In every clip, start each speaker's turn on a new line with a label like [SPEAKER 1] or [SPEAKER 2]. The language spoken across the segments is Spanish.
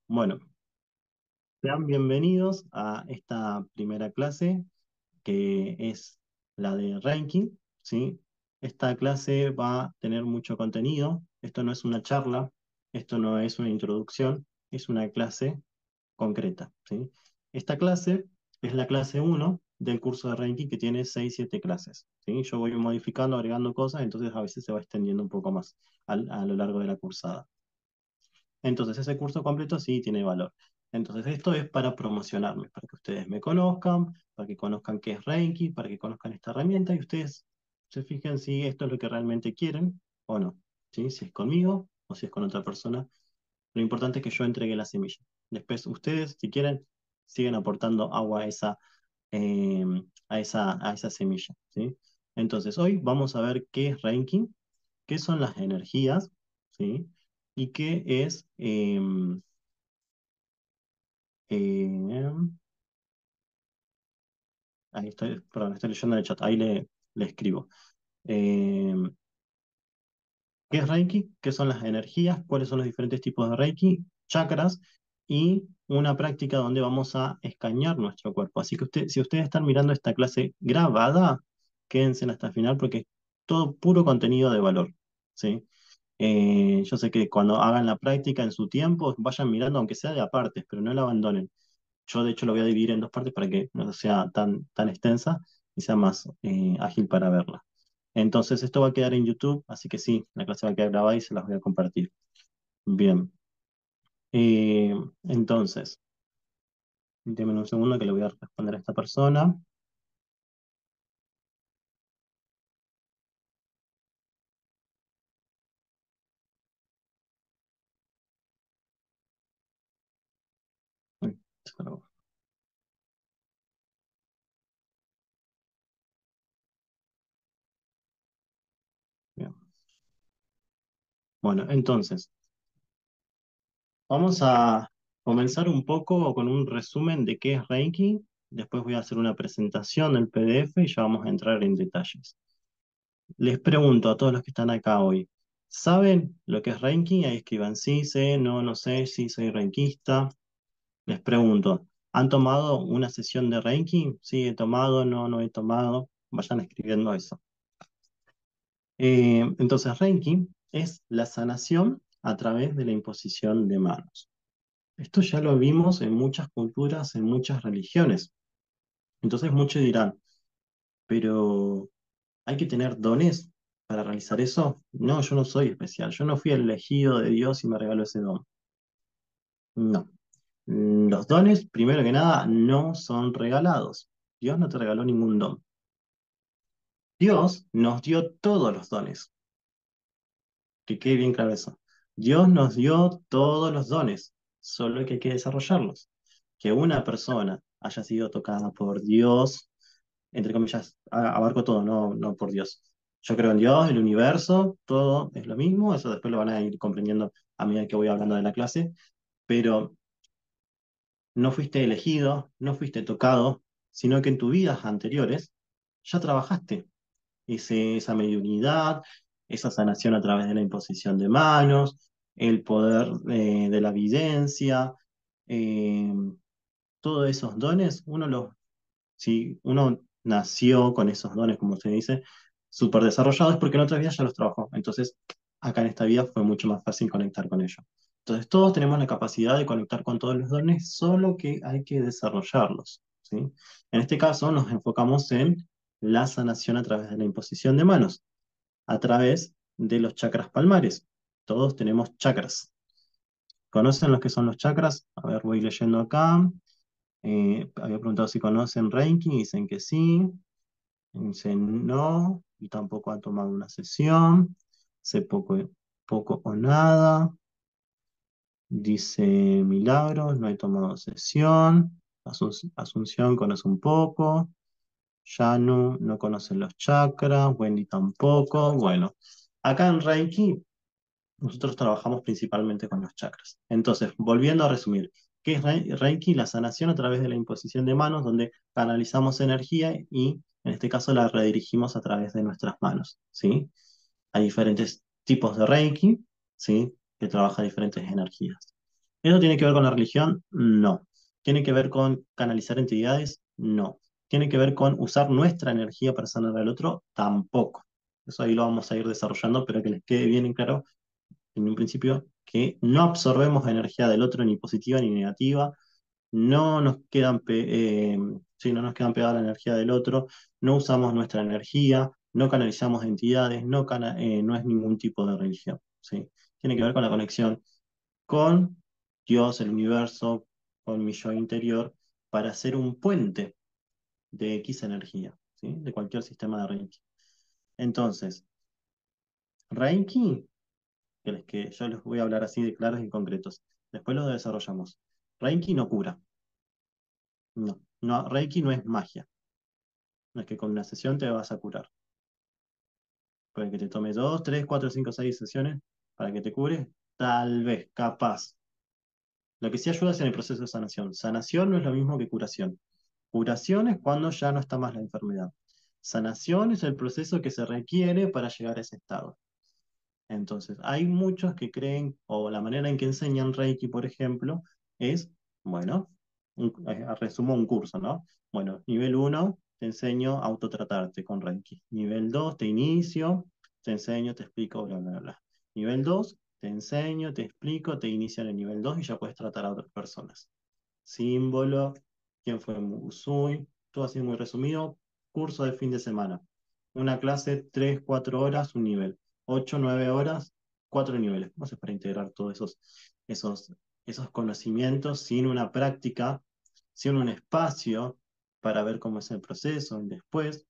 [SPEAKER 1] Bueno, sean bienvenidos a esta primera clase que es la de Reiki, ¿sí? Esta clase va a tener mucho contenido. Esto no es una charla, esto no es una introducción, es una clase concreta, ¿sí? Esta clase es la clase uno del curso de Reiki que tiene 6 7 clases, ¿sí? Yo voy modificando, agregando cosas, entonces a veces se va extendiendo un poco más a lo largo de la cursada. Entonces, ese curso completo sí tiene valor. Entonces, esto es para promocionarme, para que ustedes me conozcan, para que conozcan qué es Reiki, para que conozcan esta herramienta y ustedes se fijen si esto es lo que realmente quieren o no. ¿Sí? Si es conmigo o si es con otra persona. Lo importante es que yo entregue la semilla. Después, ustedes, si quieren, siguen aportando agua eh, a esa semilla. ¿Sí? Entonces, hoy vamos a ver qué es Reiki, qué son las energías, ¿sí? Y qué es, eh, ahí estoy, perdón, estoy leyendo en el chat, le escribo. Eh, ¿Qué es Reiki? ¿Qué son las energías? ¿Cuáles son los diferentes tipos de Reiki? Chakras y una práctica donde vamos a escanear nuestro cuerpo. Así que si ustedes están mirando esta clase grabada, quédense hasta el final porque es todo puro contenido de valor, ¿sí? Yo sé que cuando hagan la práctica en su tiempo, vayan mirando, aunque sea de apartes, pero no la abandonen. Yo, de hecho, lo voy a dividir en dos partes para que no sea tan extensa y sea más ágil para verla. Entonces, esto va a quedar en YouTube, así que sí, la clase va a quedar grabada y se las voy a compartir. Bien. Eh, entonces, denme un segundo que le voy a responder a esta persona. Uy, se colgó. Bien. Bueno, entonces, vamos a comenzar un poco con un resumen de qué es Reiki. Después voy a hacer una presentación del PDF y ya vamos a entrar en detalles. Les pregunto a todos los que están acá hoy, ¿saben lo que es Reiki? Ahí escriban sí, sé, no, no sé, sí, soy reikista. Les pregunto, ¿han tomado una sesión de Reiki? Sí, he tomado, no, no he tomado. Vayan escribiendo eso. Entonces, Reiki es la sanación a través de la imposición de manos. Esto ya lo vimos en muchas culturas, en muchas religiones. Entonces, muchos dirán, pero ¿hay que tener dones para realizar eso? No, yo no soy especial. Yo no fui el elegido de Dios y me regaló ese don. No. Los dones, primero que nada, no son regalados. Dios no te regaló ningún don. Dios nos dio todos los dones. Que quede bien claro eso. Dios nos dio todos los dones, solo que hay que desarrollarlos. Que una persona haya sido tocada por Dios, entre comillas, abarco todo, no, no por Dios. Yo creo en Dios, el universo, todo es lo mismo, eso después lo van a ir comprendiendo a medida que voy hablando de la clase, pero no fuiste elegido, no fuiste tocado, sino que en tus vidas anteriores ya trabajaste esa mediunidad, esa sanación a través de la imposición de manos, el poder de la evidencia, eh, todos esos dones, si uno nació con esos dones, como se dice, súper desarrollados, porque en otras vidas ya los trabajó. Entonces, acá en esta vida fue mucho más fácil conectar con ellos. Entonces, todos tenemos la capacidad de conectar con todos los dones, solo que hay que desarrollarlos, ¿sí? En este caso, nos enfocamos en la sanación a través de la imposición de manos, a través de los chakras palmares. Todos tenemos chakras. ¿Conocen los que son los chakras? A ver, voy leyendo acá. Había preguntado si conocen Reiki, dicen que sí. Dicen no, y tampoco han tomado una sesión. Sé poco o nada. Dice Milagros, no he tomado sesión. Asunción conoce un poco. Yanu no conoce los chakras. Wendy tampoco. Bueno, acá en Reiki nosotros trabajamos principalmente con los chakras. Entonces, volviendo a resumir, ¿qué es Reiki? La sanación a través de la imposición de manos, donde canalizamos energía y en este caso la redirigimos a través de nuestras manos, ¿sí? Hay diferentes tipos de Reiki, ¿sí? Que trabaja diferentes energías. ¿Eso tiene que ver con la religión? No. ¿Tiene que ver con canalizar entidades? No. ¿Tiene que ver con usar nuestra energía para sanar al otro? Tampoco. Eso ahí lo vamos a ir desarrollando, pero que les quede bien en claro en un principio que no absorbemos la energía del otro ni positiva ni negativa, no nos quedan, sí, no nos quedan pegada la energía del otro, no usamos nuestra energía, no canalizamos entidades, no es ningún tipo de religión, ¿sí? Tiene que ver con la conexión con Dios, el universo, con mi yo interior, para hacer un puente de X energía, ¿sí? De cualquier sistema de Reiki. Entonces, Reiki, que yo les voy a hablar así de claros y concretos, después lo desarrollamos. Reiki no cura, no, no, Reiki no es magia, no es que con una sesión te vas a curar. Puede que te tome 2, 3, 4, 5, 6 sesiones para que te cures, tal vez, capaz. Lo que sí ayuda es en el proceso de sanación. Sanación no es lo mismo que curación. Curación es cuando ya no está más la enfermedad. Sanación es el proceso que se requiere para llegar a ese estado. Entonces, hay muchos que creen, o la manera en que enseñan Reiki, por ejemplo, es, bueno, resumo un curso, ¿no? Bueno, nivel 1 te enseño a autotratarte con Reiki. Nivel 2 te inicio, te enseño, te explico, bla, bla, bla. Nivel 2 te enseño, te explico, te inicio en el nivel 2 y ya puedes tratar a otras personas. Símbolo, quién fue Usui, todo así muy resumido, curso de fin de semana. Una clase, 3, 4 horas, un nivel. 8, 9 horas, 4 niveles. ¿Cómo haces para integrar todos esos, esos conocimientos sin una práctica, sin un espacio para ver cómo es el proceso? Y después,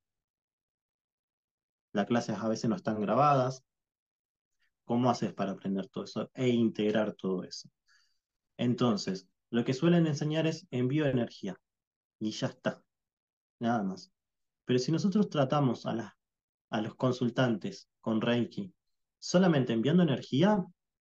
[SPEAKER 1] las clases a veces no están grabadas. ¿Cómo haces para aprender todo eso e integrar todo eso? Entonces, lo que suelen enseñar es envío de energía y ya está, nada más. Pero si nosotros tratamos a los consultantes con Reiki solamente enviando energía,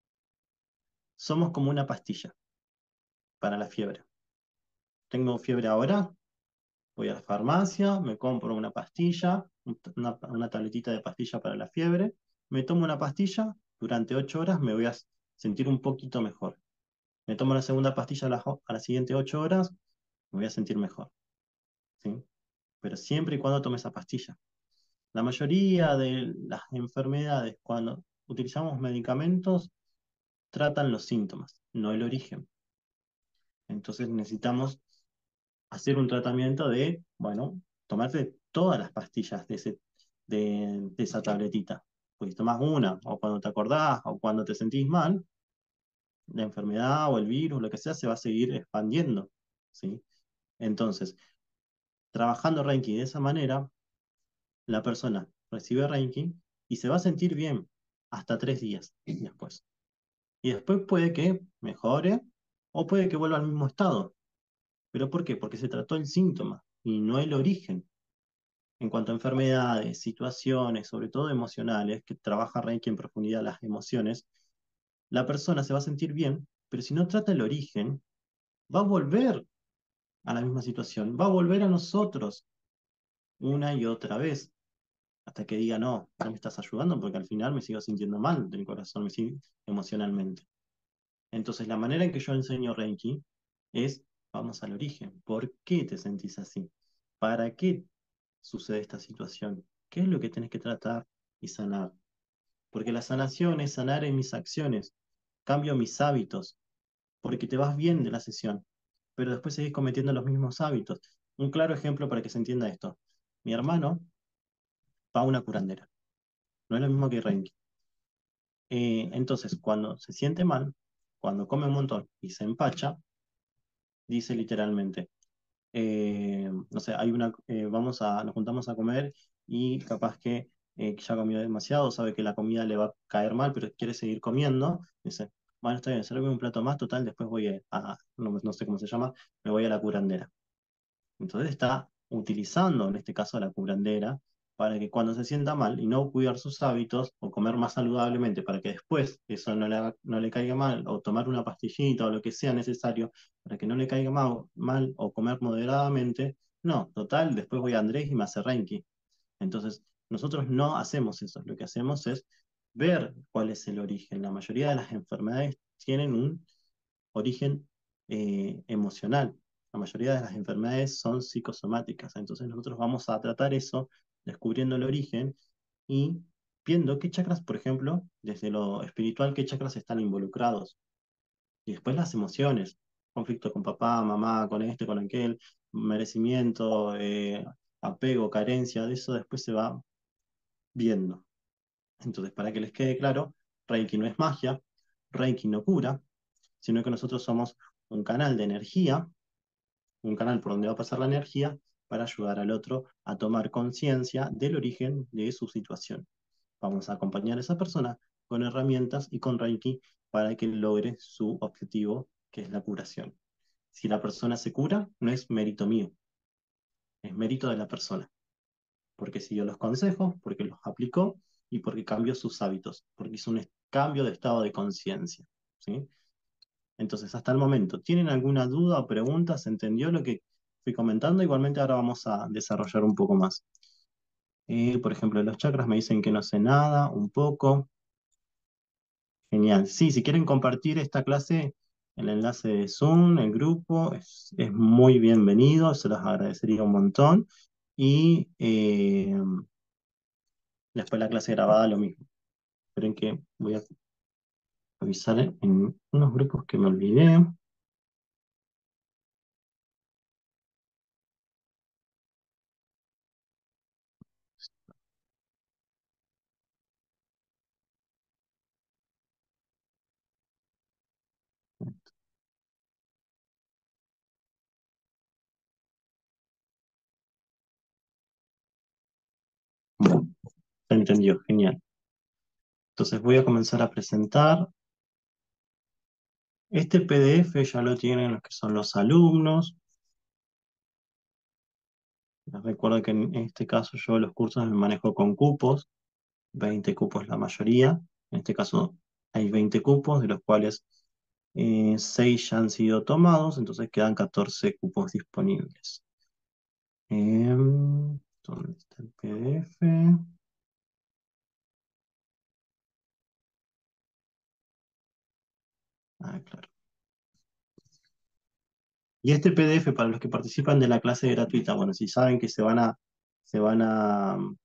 [SPEAKER 1] somos como una pastilla para la fiebre. Tengo fiebre ahora, voy a la farmacia, me compro una pastilla, una tabletita de pastilla para la fiebre, me tomo una pastilla, durante 8 horas me voy a sentir un poquito mejor. Me tomo la segunda pastilla a las siguientes 8 horas, me voy a sentir mejor, ¿sí? Pero siempre y cuando tome esa pastilla. La mayoría de las enfermedades, cuando utilizamos medicamentos, tratan los síntomas, no el origen. Entonces necesitamos hacer un tratamiento de, bueno, tomarte todas las pastillas de esa tabletita. Pues si tomas una, o cuando te acordás, o cuando te sentís mal, la enfermedad o el virus, lo que sea, se va a seguir expandiendo, ¿sí? Entonces, trabajando Reiki de esa manera, la persona recibe Reiki y se va a sentir bien hasta 3 días después. Y después puede que mejore o puede que vuelva al mismo estado. ¿Pero por qué? Porque se trató el síntoma y no el origen. En cuanto a enfermedades, situaciones, sobre todo emocionales, que trabaja Reiki en profundidad las emociones, la persona se va a sentir bien, pero si no trata el origen, va a volver a la misma situación, va a volver a nosotros una y otra vez, hasta que diga, no, no me estás ayudando porque al final me sigo sintiendo mal del corazón, me sigo emocionalmente. Entonces, la manera en que yo enseño Reiki es, vamos al origen. ¿Por qué te sentís así? ¿Para qué sucede esta situación? ¿Qué es lo que tenés que tratar y sanar? Porque la sanación es sanar en mis acciones, cambio mis hábitos, porque te vas bien de la sesión, pero después seguís cometiendo los mismos hábitos. Un claro ejemplo para que se entienda esto. Mi hermano va a una curandera, no es lo mismo que Reiki. Entonces, cuando se siente mal, cuando come un montón y se empacha, dice literalmente, no sé, nos juntamos a comer y capaz que ya comió demasiado, sabe que la comida le va a caer mal, pero quiere seguir comiendo, dice, bueno, está bien, sirve un plato más, total, después voy no sé cómo se llama, me voy a la curandera. Entonces está utilizando, en este caso, a la curandera para que cuando se sienta mal y no cuidar sus hábitos o comer más saludablemente para que después eso no le caiga mal o tomar una pastillita o lo que sea necesario para que no le caiga mal o comer moderadamente, no, total, después voy a Andrés y me hace Reiki. Entonces, nosotros no hacemos eso, lo que hacemos es ver cuál es el origen. La mayoría de las enfermedades tienen origen emocional. La mayoría de las enfermedades son psicosomáticas, entonces nosotros vamos a tratar eso descubriendo el origen y viendo qué chakras, por ejemplo, desde lo espiritual, qué chakras están involucrados. Y después las emociones, conflicto con papá, mamá, con este, con aquel, merecimiento, apego, carencia, de eso después se va viendo. Entonces, para que les quede claro, Reiki no es magia, Reiki no cura, sino que nosotros somos un canal de energía, un canal por donde va a pasar la energía para ayudar al otro a tomar conciencia del origen de su situación. Vamos a acompañar a esa persona con herramientas y con Reiki para que logre su objetivo, que es la curación. Si la persona se cura, no es mérito mío, es mérito de la persona, porque siguió los consejos, porque los aplicó y porque cambió sus hábitos, porque hizo un cambio de estado de conciencia. ¿Sí? Entonces, hasta el momento, ¿tienen alguna duda o pregunta? ¿Se entendió lo que fui comentando? Igualmente ahora vamos a desarrollar un poco más. Por ejemplo, los chakras me dicen que no sé nada, un poco. Genial. Sí, si quieren compartir esta clase, el enlace de Zoom, el grupo, es muy bienvenido, se los agradecería un montón. Y después la clase grabada, lo mismo. Esperen que voy a avisar en unos grupos que me olvidé. Bueno, se entendió, genial. Entonces voy a comenzar a presentar. Este PDF ya lo tienen los que son los alumnos. Les recuerdo que en este caso yo los cursos me manejo con cupos, 20 cupos la mayoría. En este caso hay 20 cupos, de los cuales 6 ya han sido tomados, entonces quedan 14 cupos disponibles. ¿Dónde está el PDF? Ah, claro. Y este PDF para los que participan de la clase gratuita, bueno, si saben que se van a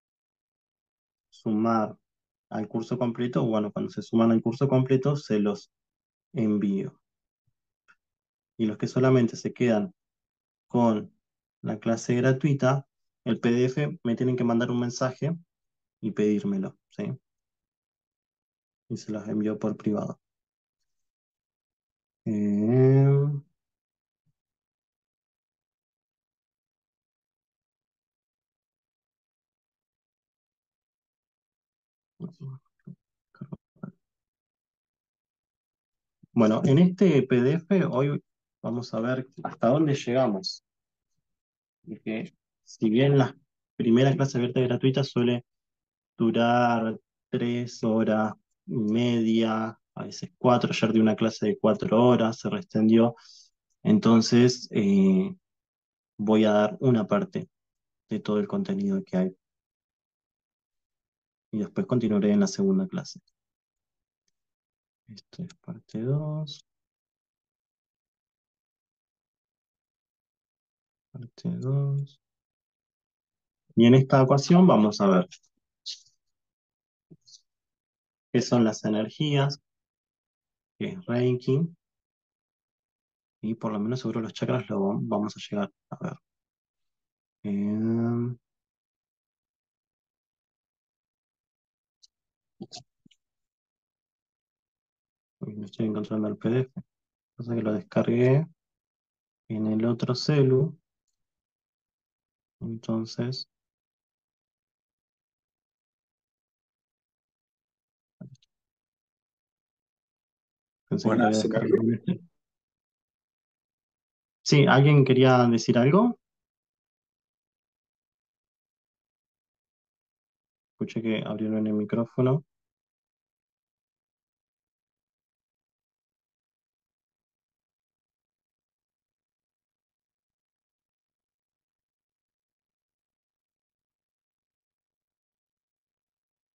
[SPEAKER 1] sumar al curso completo, bueno, cuando se suman al curso completo se los envío. Y los que solamente se quedan con la clase gratuita, el PDF me tienen que mandar un mensaje y pedírmelo, ¿sí? Y se los envío por privado. Eh, bueno, en este PDF hoy vamos a ver hasta dónde llegamos. Y que si bien la primera clase abierta y gratuita suele durar 3 horas y media, a veces cuatro, ayer di una clase de 4 horas, se extendió, entonces voy a dar una parte de todo el contenido que hay y después continuaré en la segunda clase. Esto es parte 2, parte 2. Y en esta ocasión vamos a ver qué son las energías, qué es Reiki, y por lo menos sobre los chakras lo vamos a llegar a ver. Eh, no estoy encontrando el PDF, pasa que lo descargué en el otro celu, entonces pensé que lo
[SPEAKER 2] Hola,
[SPEAKER 1] había
[SPEAKER 2] ¿se me
[SPEAKER 1] descargado
[SPEAKER 2] oye?
[SPEAKER 1] en este. Sí, ¿alguien quería decir algo? Escuché que abrieron el micrófono.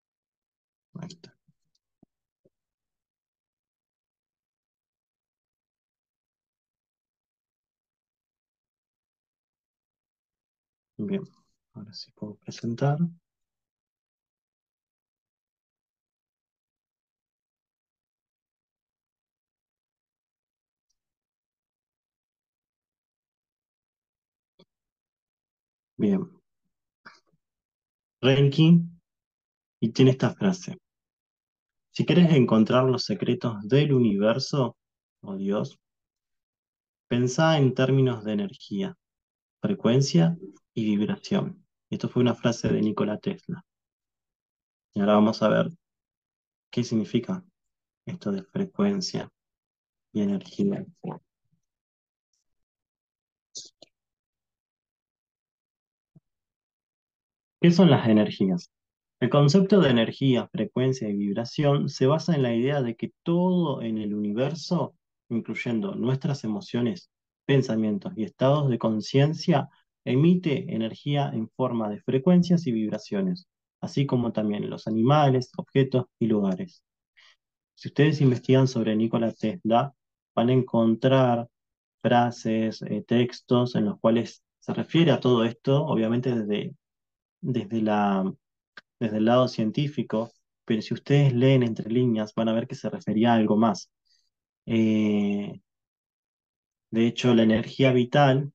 [SPEAKER 1] Ahí está. Bien, ahora sí puedo presentar. Bien, Reiki, y tiene esta frase. Si quieres encontrar los secretos del universo, o Dios, pensá en términos de energía, frecuencia y vibración. Esto fue una frase de Nikola Tesla. Y ahora vamos a ver qué significa esto de frecuencia y energía. ¿Qué son las energías? El concepto de energía, frecuencia y vibración se basa en la idea de que todo en el universo, incluyendo nuestras emociones, pensamientos y estados de conciencia, emite energía en forma de frecuencias y vibraciones, así como también los animales, objetos y lugares. Si ustedes investigan sobre Nikola Tesla, van a encontrar frases, textos en los cuales se refiere a todo esto, obviamente desde desde el lado científico, pero si ustedes leen entre líneas van a ver que se refería a algo más. Eh, de hecho, la energía vital,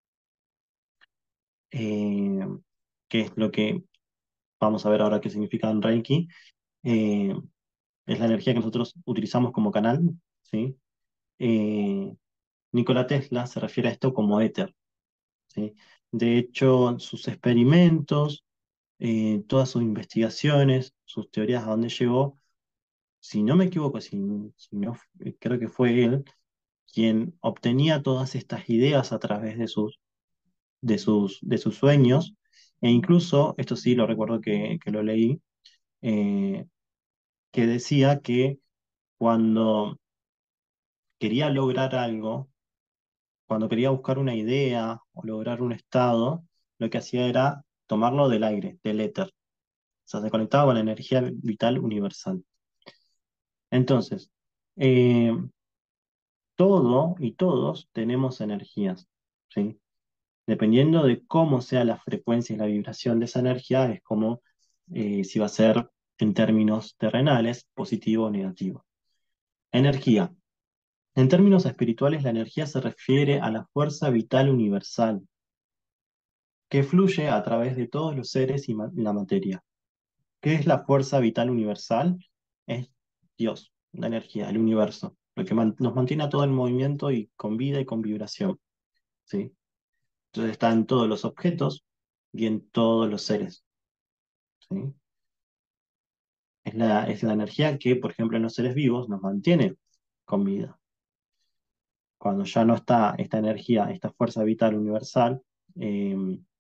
[SPEAKER 1] eh, que es lo que vamos a ver ahora qué significa en Reiki, eh, es la energía que nosotros utilizamos como canal, ¿sí? Eh, Nikola Tesla se refiere a esto como éter, ¿sí? De hecho, sus experimentos, todas sus investigaciones, sus teorías a dónde llegó, si no me equivoco, si no, creo que fue él quien obtenía todas estas ideas a través de sus sueños, e incluso, esto sí lo recuerdo que lo leí, eh, que decía que cuando quería lograr algo, cuando quería buscar una idea o lograr un estado, lo que hacía era tomarlo del aire, del éter. O sea, se conectaba con la energía vital universal. Entonces, eh, todo y todos tenemos energías, ¿sí? Dependiendo de cómo sea la frecuencia y la vibración de esa energía, es como si va a ser en términos terrenales, positivo o negativo. Energía. En términos espirituales, la energía se refiere a la fuerza vital universal que fluye a través de todos los seres y la materia. ¿Qué es la fuerza vital universal? Es Dios, la energía, el universo, lo que nos mantiene a todo en movimiento y con vida y con vibración, ¿sí? Entonces está en todos los objetos y en todos los seres, ¿sí? Es la energía que, por ejemplo, en los seres vivos nos mantiene con vida. Cuando ya no está esta energía, esta fuerza vital universal, eh,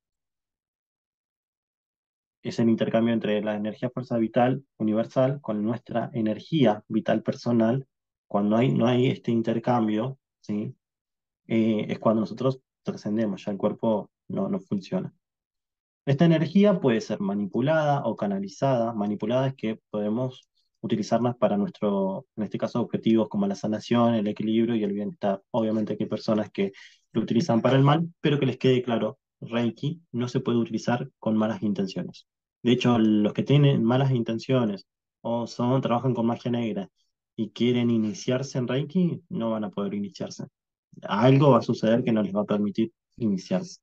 [SPEAKER 1] es el intercambio entre la energía fuerza vital universal con nuestra energía vital personal. Cuando no hay este intercambio, ¿sí? Es cuando nosotros trascendemos, ya el cuerpo no funciona. Esta energía puede ser manipulada o canalizada. Manipulada es que podemos utilizarlas para nuestro, en este caso, objetivos como la sanación, el equilibrio y el bienestar. Obviamente que hay personas que lo utilizan para el mal, pero que les quede claro, Reiki no se puede utilizar con malas intenciones. De hecho, los que tienen malas intenciones o trabajan con magia negra y quieren iniciarse en Reiki, no van a poder iniciarse. Algo va a suceder que no les va a permitir iniciarse.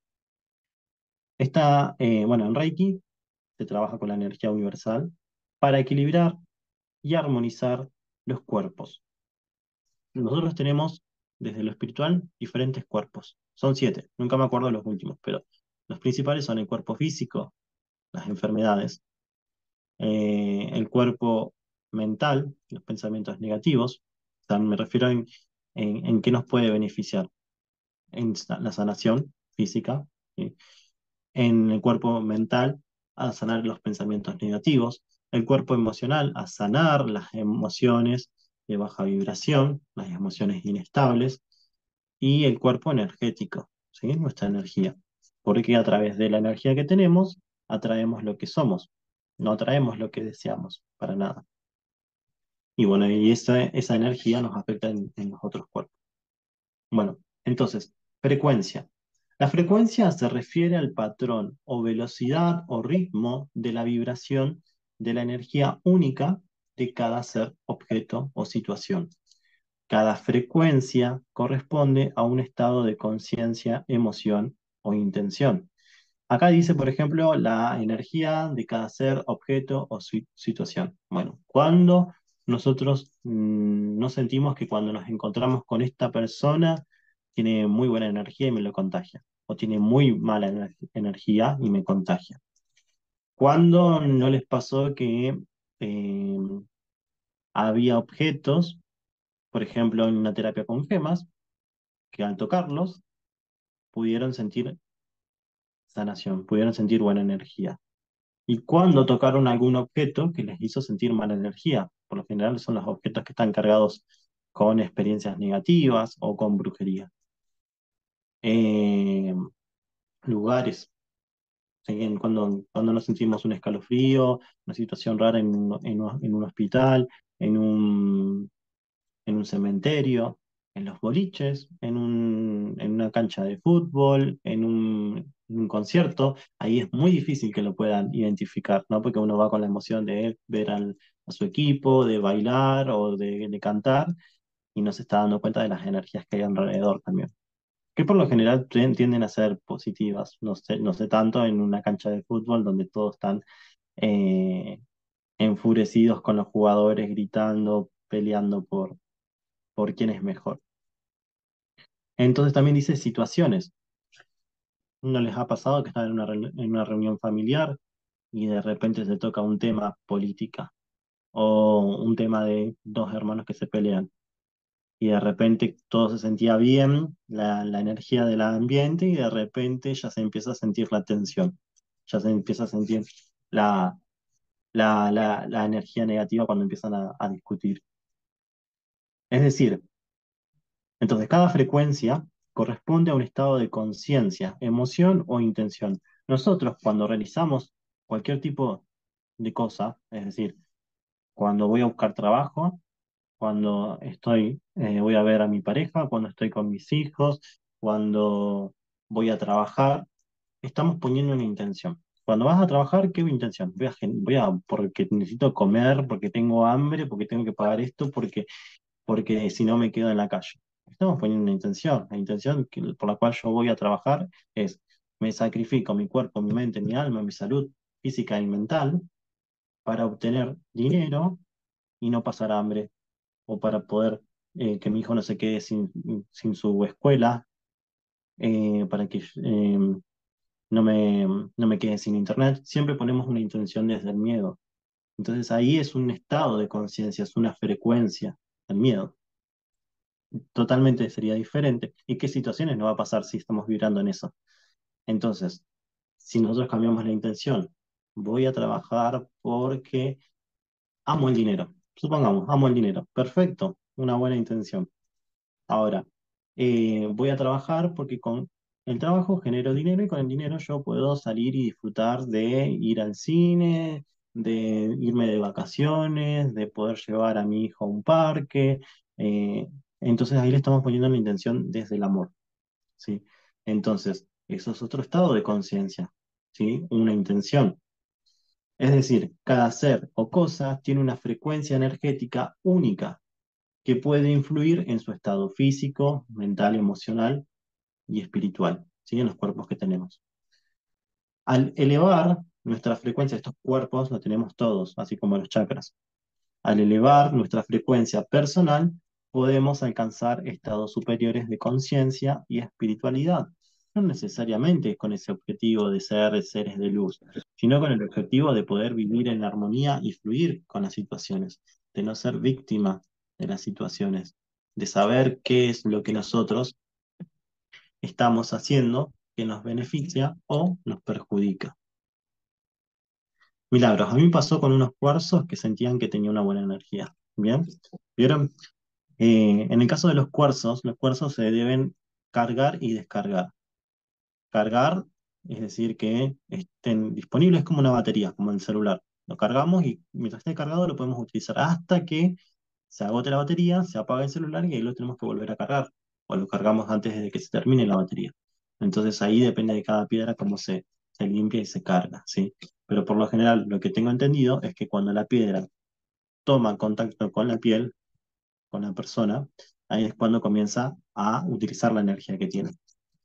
[SPEAKER 1] Bueno, en Reiki se trabaja con la energía universal para equilibrar y armonizar los cuerpos. Nosotros tenemos, desde lo espiritual, diferentes cuerpos. Son 7, nunca me acuerdo de los últimos, pero los principales son el cuerpo físico, las enfermedades, el cuerpo mental, los pensamientos negativos. O sea, me refiero en qué nos puede beneficiar. En la sanación física, ¿sí? En el cuerpo mental a sanar los pensamientos negativos, el cuerpo emocional a sanar las emociones de baja vibración, las emociones inestables, y el cuerpo energético, ¿sí? Nuestra energía. Porque a través de la energía que tenemos, atraemos lo que somos, no atraemos lo que deseamos, para nada. Y bueno, esa energía nos afecta en los otros cuerpos. Bueno, entonces, frecuencia. La frecuencia se refiere al patrón o velocidad o ritmo de la vibración de la energía única de cada ser, objeto o situación. Cada frecuencia corresponde a un estado de conciencia, emoción o intención. Acá dice, por ejemplo, la energía de cada ser, objeto o situación. Bueno, cuando nosotros nos sentimos que cuando nos encontramos con esta persona tiene muy buena energía y me lo contagia, o tiene muy mala energía y me contagia. ¿Cuándo no les pasó que eh, había objetos, por ejemplo, en una terapia con gemas, que al tocarlos pudieron sentir sanación, pudieron sentir buena energía? Y cuando tocaron algún objeto que les hizo sentir mala energía, por lo general son los objetos que están cargados con experiencias negativas o con brujería. Eh, Lugares, ¿sí? Cuando nos sentimos un escalofrío, una situación rara en un hospital, en en un cementerio, en los boliches, en una cancha de fútbol, en un concierto, ahí es muy difícil que lo puedan identificar, ¿no? Porque uno va con la emoción de ver a su equipo, de bailar o de cantar, y no se está dando cuenta de las energías que hay alrededor también. Que por lo general tienden a ser positivas, no sé tanto en una cancha de fútbol donde todos están eh, enfurecidos con los jugadores, gritando, peleando por quién es mejor. Entonces también dice situaciones. ¿No les ha pasado que están en una reunión familiar y de repente se toca un tema política o un tema de dos hermanos que se pelean y de repente todo se sentía bien, la energía del ambiente y de repente ya se empieza a sentir la tensión, ya se empieza a sentir la, la energía negativa cuando empiezan a discutir? Es decir, entonces, cada frecuencia corresponde a un estado de conciencia, emoción o intención. Nosotros, cuando realizamos cualquier tipo de cosa, es decir, cuando voy a buscar trabajo, cuando voy a ver a mi pareja, cuando estoy con mis hijos, cuando voy a trabajar, estamos poniendo una intención. Cuando vas a trabajar, ¿qué intención? Porque necesito comer, porque tengo hambre, porque tengo que pagar esto, porque si no me quedo en la calle. Estamos poniendo una intención. La intención por la cual yo voy a trabajar es, me sacrifico mi cuerpo, mi mente, mi alma, mi salud física y mental para obtener dinero y no pasar hambre, o para poder que mi hijo no se quede sin su escuela, para que no me quede sin internet. Siempre ponemos una intención desde el miedo. Entonces ahí es un estado de conciencia, es una frecuencia, el miedo. Totalmente sería diferente. ¿Y qué situaciones no va a pasar si estamos vibrando en eso? Entonces, si nosotros cambiamos la intención, voy a trabajar porque amo el dinero. Supongamos, amo el dinero. Perfecto, una buena intención. Ahora, voy a trabajar porque con el trabajo genero dinero y con el dinero yo puedo salir y disfrutar de ir al cine, de irme de vacaciones, de poder llevar a mi hijo a un parque. eh, entonces ahí le estamos poniendo la intención desde el amor, ¿sí? Entonces, eso es otro estado de conciencia, ¿sí? Una intención. Es decir, cada ser o cosa tiene una frecuencia energética única que puede influir en su estado físico, mental, emocional y espiritual, ¿sí? En los cuerpos que tenemos. Al elevar nuestra frecuencia, estos cuerpos los tenemos todos, así como los chakras. Al elevar nuestra frecuencia personal, podemos alcanzar estados superiores de conciencia y espiritualidad. No necesariamente con ese objetivo de ser seres de luz, sino con el objetivo de poder vivir en armonía y fluir con las situaciones, de no ser víctima de las situaciones, de saber qué es lo que nosotros estamos haciendo que nos beneficia o nos perjudica. Milagros, a mí me pasó con unos cuarzos que sentían que tenía una buena energía. ¿Bien? ¿Vieron? En el caso de los cuarzos se deben cargar y descargar. Cargar, es decir, que estén disponibles como una batería, como el celular. Lo cargamos y mientras esté cargado lo podemos utilizar hasta que se agote la batería, se apaga el celular y ahí lo tenemos que volver a cargar. O lo cargamos antes de que se termine la batería. Entonces ahí depende de cada piedra cómo se limpia y se carga, ¿sí? Pero por lo general, lo que tengo entendido es que cuando la piedra toma contacto con la piel, con la persona, ahí es cuando comienza a utilizar la energía que tiene.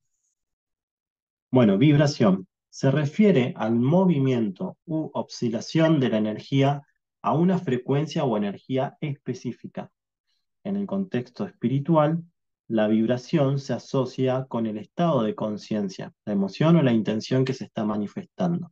[SPEAKER 1] Bueno, vibración. Se refiere al movimiento u oscilación de la energía a una frecuencia o energía específica. En el contexto espiritual, la vibración se asocia con el estado de conciencia, la emoción o la intención que se está manifestando.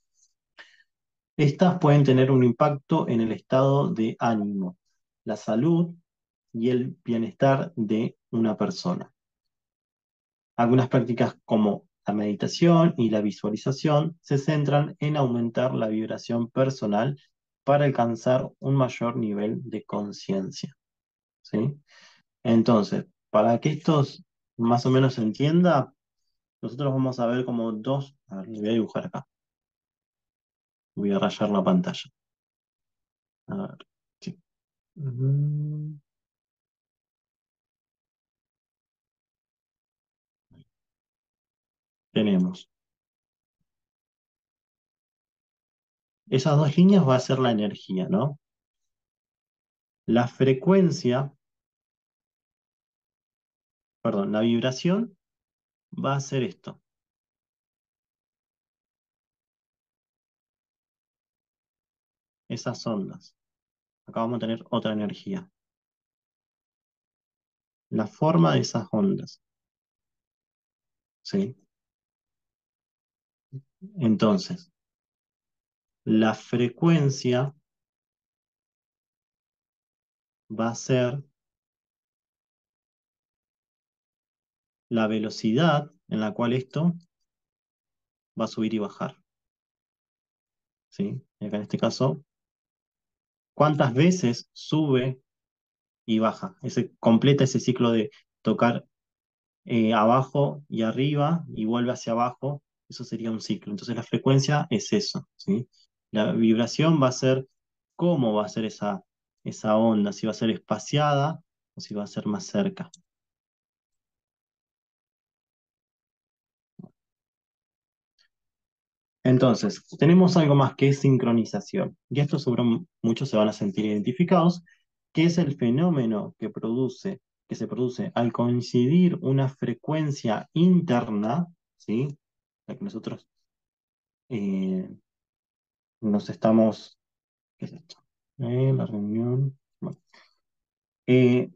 [SPEAKER 1] Estas pueden tener un impacto en el estado de ánimo, la salud y el bienestar de una persona. Algunas prácticas como la meditación y la visualización se centran en aumentar la vibración personal para alcanzar un mayor nivel de conciencia, ¿sí? Entonces, para que esto más o menos se entienda, nosotros vamos a ver como dos, a ver, lo voy a dibujar acá, voy a rayar la pantalla. A ver, sí. Mm, Tenemos esas dos líneas va a ser la energía, ¿no? La frecuencia, perdón, la vibración va a ser esto, esas ondas. Acá vamos a tener otra energía. La forma de esas ondas, ¿sí? Entonces, la frecuencia va a ser la velocidad en la cual esto va a subir y bajar, ¿sí? Y acá en este caso, ¿cuántas veces sube y baja? Completa ese ciclo de tocar abajo y arriba y vuelve hacia abajo, eso sería un ciclo. Entonces la frecuencia es eso, ¿sí? La vibración va a ser cómo va a ser esa onda, si va a ser espaciada o si va a ser más cerca. Entonces, tenemos algo más que es sincronización. Y esto seguro muchos se van a sentir identificados, que es el fenómeno que se produce al coincidir una frecuencia interna, ¿sí? La que nosotros eh, nos estamos. ¿Qué es esto? La reunión. Bueno, eh,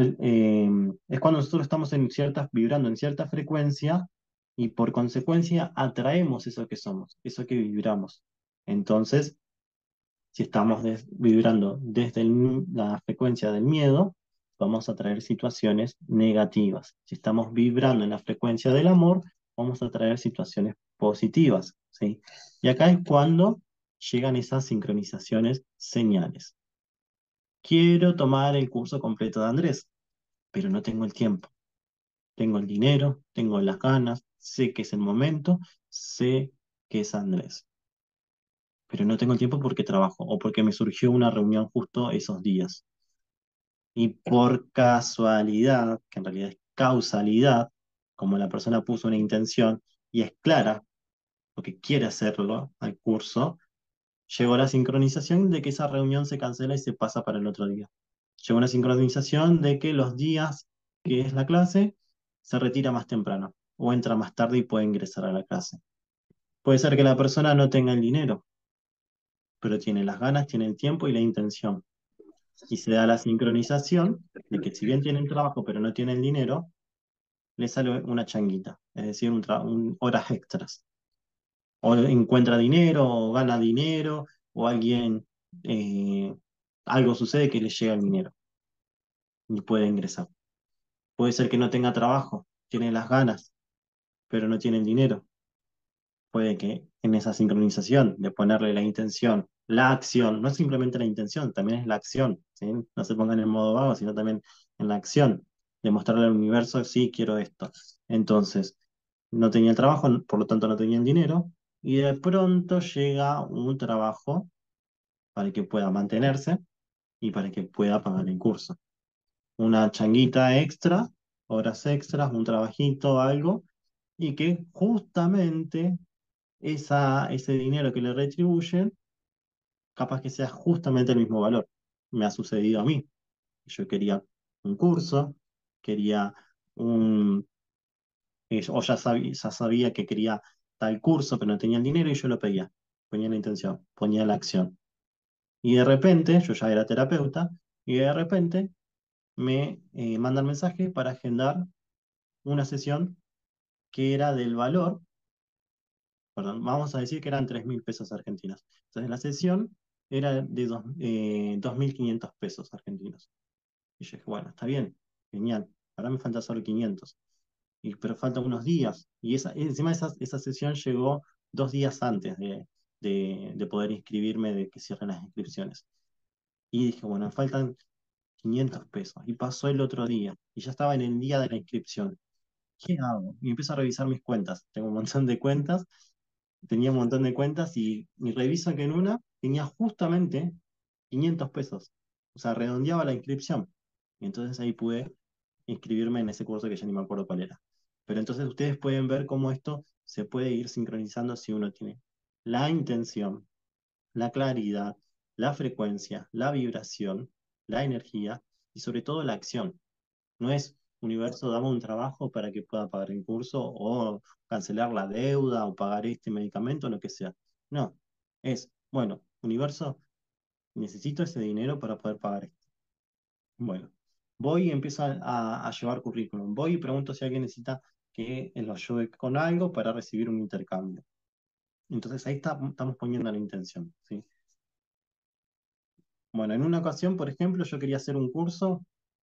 [SPEAKER 1] es cuando nosotros estamos vibrando en cierta frecuencia y por consecuencia atraemos eso que somos, eso que vibramos. Entonces, si estamos vibrando desde la frecuencia del miedo, vamos a traer situaciones negativas. Si estamos vibrando en la frecuencia del amor, vamos a traer situaciones positivas, ¿sí? Y acá es cuando llegan esas sincronizaciones señales. Quiero tomar el curso completo de Andrés, pero no tengo el tiempo. Tengo el dinero, tengo las ganas, sé que es el momento, sé que es Andrés, pero no tengo el tiempo porque trabajo o porque me surgió una reunión justo esos días. Y por casualidad, que en realidad es causalidad, como la persona puso una intención y es clara, porque quiere hacerlo al curso, llegó la sincronización de que esa reunión se cancela y se pasa para el otro día. Llegó una sincronización de que los días que es la clase se retira más temprano o entra más tarde y puede ingresar a la clase. Puede ser que la persona no tenga el dinero, pero tiene las ganas, tiene el tiempo y la intención. Y se da la sincronización de que si bien tienen trabajo pero no tienen dinero, le sale una changuita, es decir, horas extras. O encuentra dinero, o gana dinero, o eh, algo sucede que le llega el dinero y puede ingresar. Puede ser que no tenga trabajo, tiene las ganas, pero no tiene el dinero. Puede que en esa sincronización de ponerle la intención, la acción, no es simplemente la intención, también es la acción, ¿sí? No se pongan en modo vago, sino también en la acción, de mostrarle al universo, sí, quiero esto. Entonces, no tenía el trabajo, por lo tanto no tenía el dinero, y de pronto llega un trabajo para que pueda mantenerse y para que pueda pagar el curso. Una changuita extra, horas extras, un trabajito, algo, y que justamente ese dinero que le retribuyen, capaz que sea justamente el mismo valor. Me ha sucedido a mí. Yo quería un curso, quería un, o ya sabía que quería tal curso, pero no tenía el dinero y yo lo pedía. Ponía la intención, ponía la acción. Y de repente, yo ya era terapeuta, y de repente me mandan mensaje para agendar una sesión que era del valor, perdón, vamos a decir que eran 3.000 pesos argentinos. Entonces la sesión era de 2.500 pesos argentinos. Y yo dije, bueno, está bien, genial, ahora me falta solo 500. Pero faltan unos días. Encima esa sesión llegó 2 días antes de poder inscribirme, de que cierren las inscripciones. Y dije, bueno, me faltan 500 pesos. Y pasó el otro día, y ya estaba en el día de la inscripción. ¿Qué hago? Y empiezo a revisar mis cuentas. Tengo un montón de cuentas, tenía un montón de cuentas y reviso que en una tenía justamente 500 pesos. O sea, redondeaba la inscripción. Y entonces ahí pude inscribirme en ese curso que ya ni me acuerdo cuál era. Pero entonces ustedes pueden ver cómo esto se puede ir sincronizando si uno tiene la intención, la claridad, la frecuencia, la vibración, la energía y sobre todo la acción. No es universo, dame un trabajo para que pueda pagar el curso o cancelar la deuda o pagar este medicamento, lo que sea. No, es, bueno, universo, necesito ese dinero para poder pagar esto. Bueno, voy y empiezo a llevar currículum. Voy y pregunto si alguien necesita que lo ayude con algo para recibir un intercambio. Entonces ahí estamos poniendo la intención, ¿sí? Bueno, en una ocasión, por ejemplo, yo quería hacer un curso,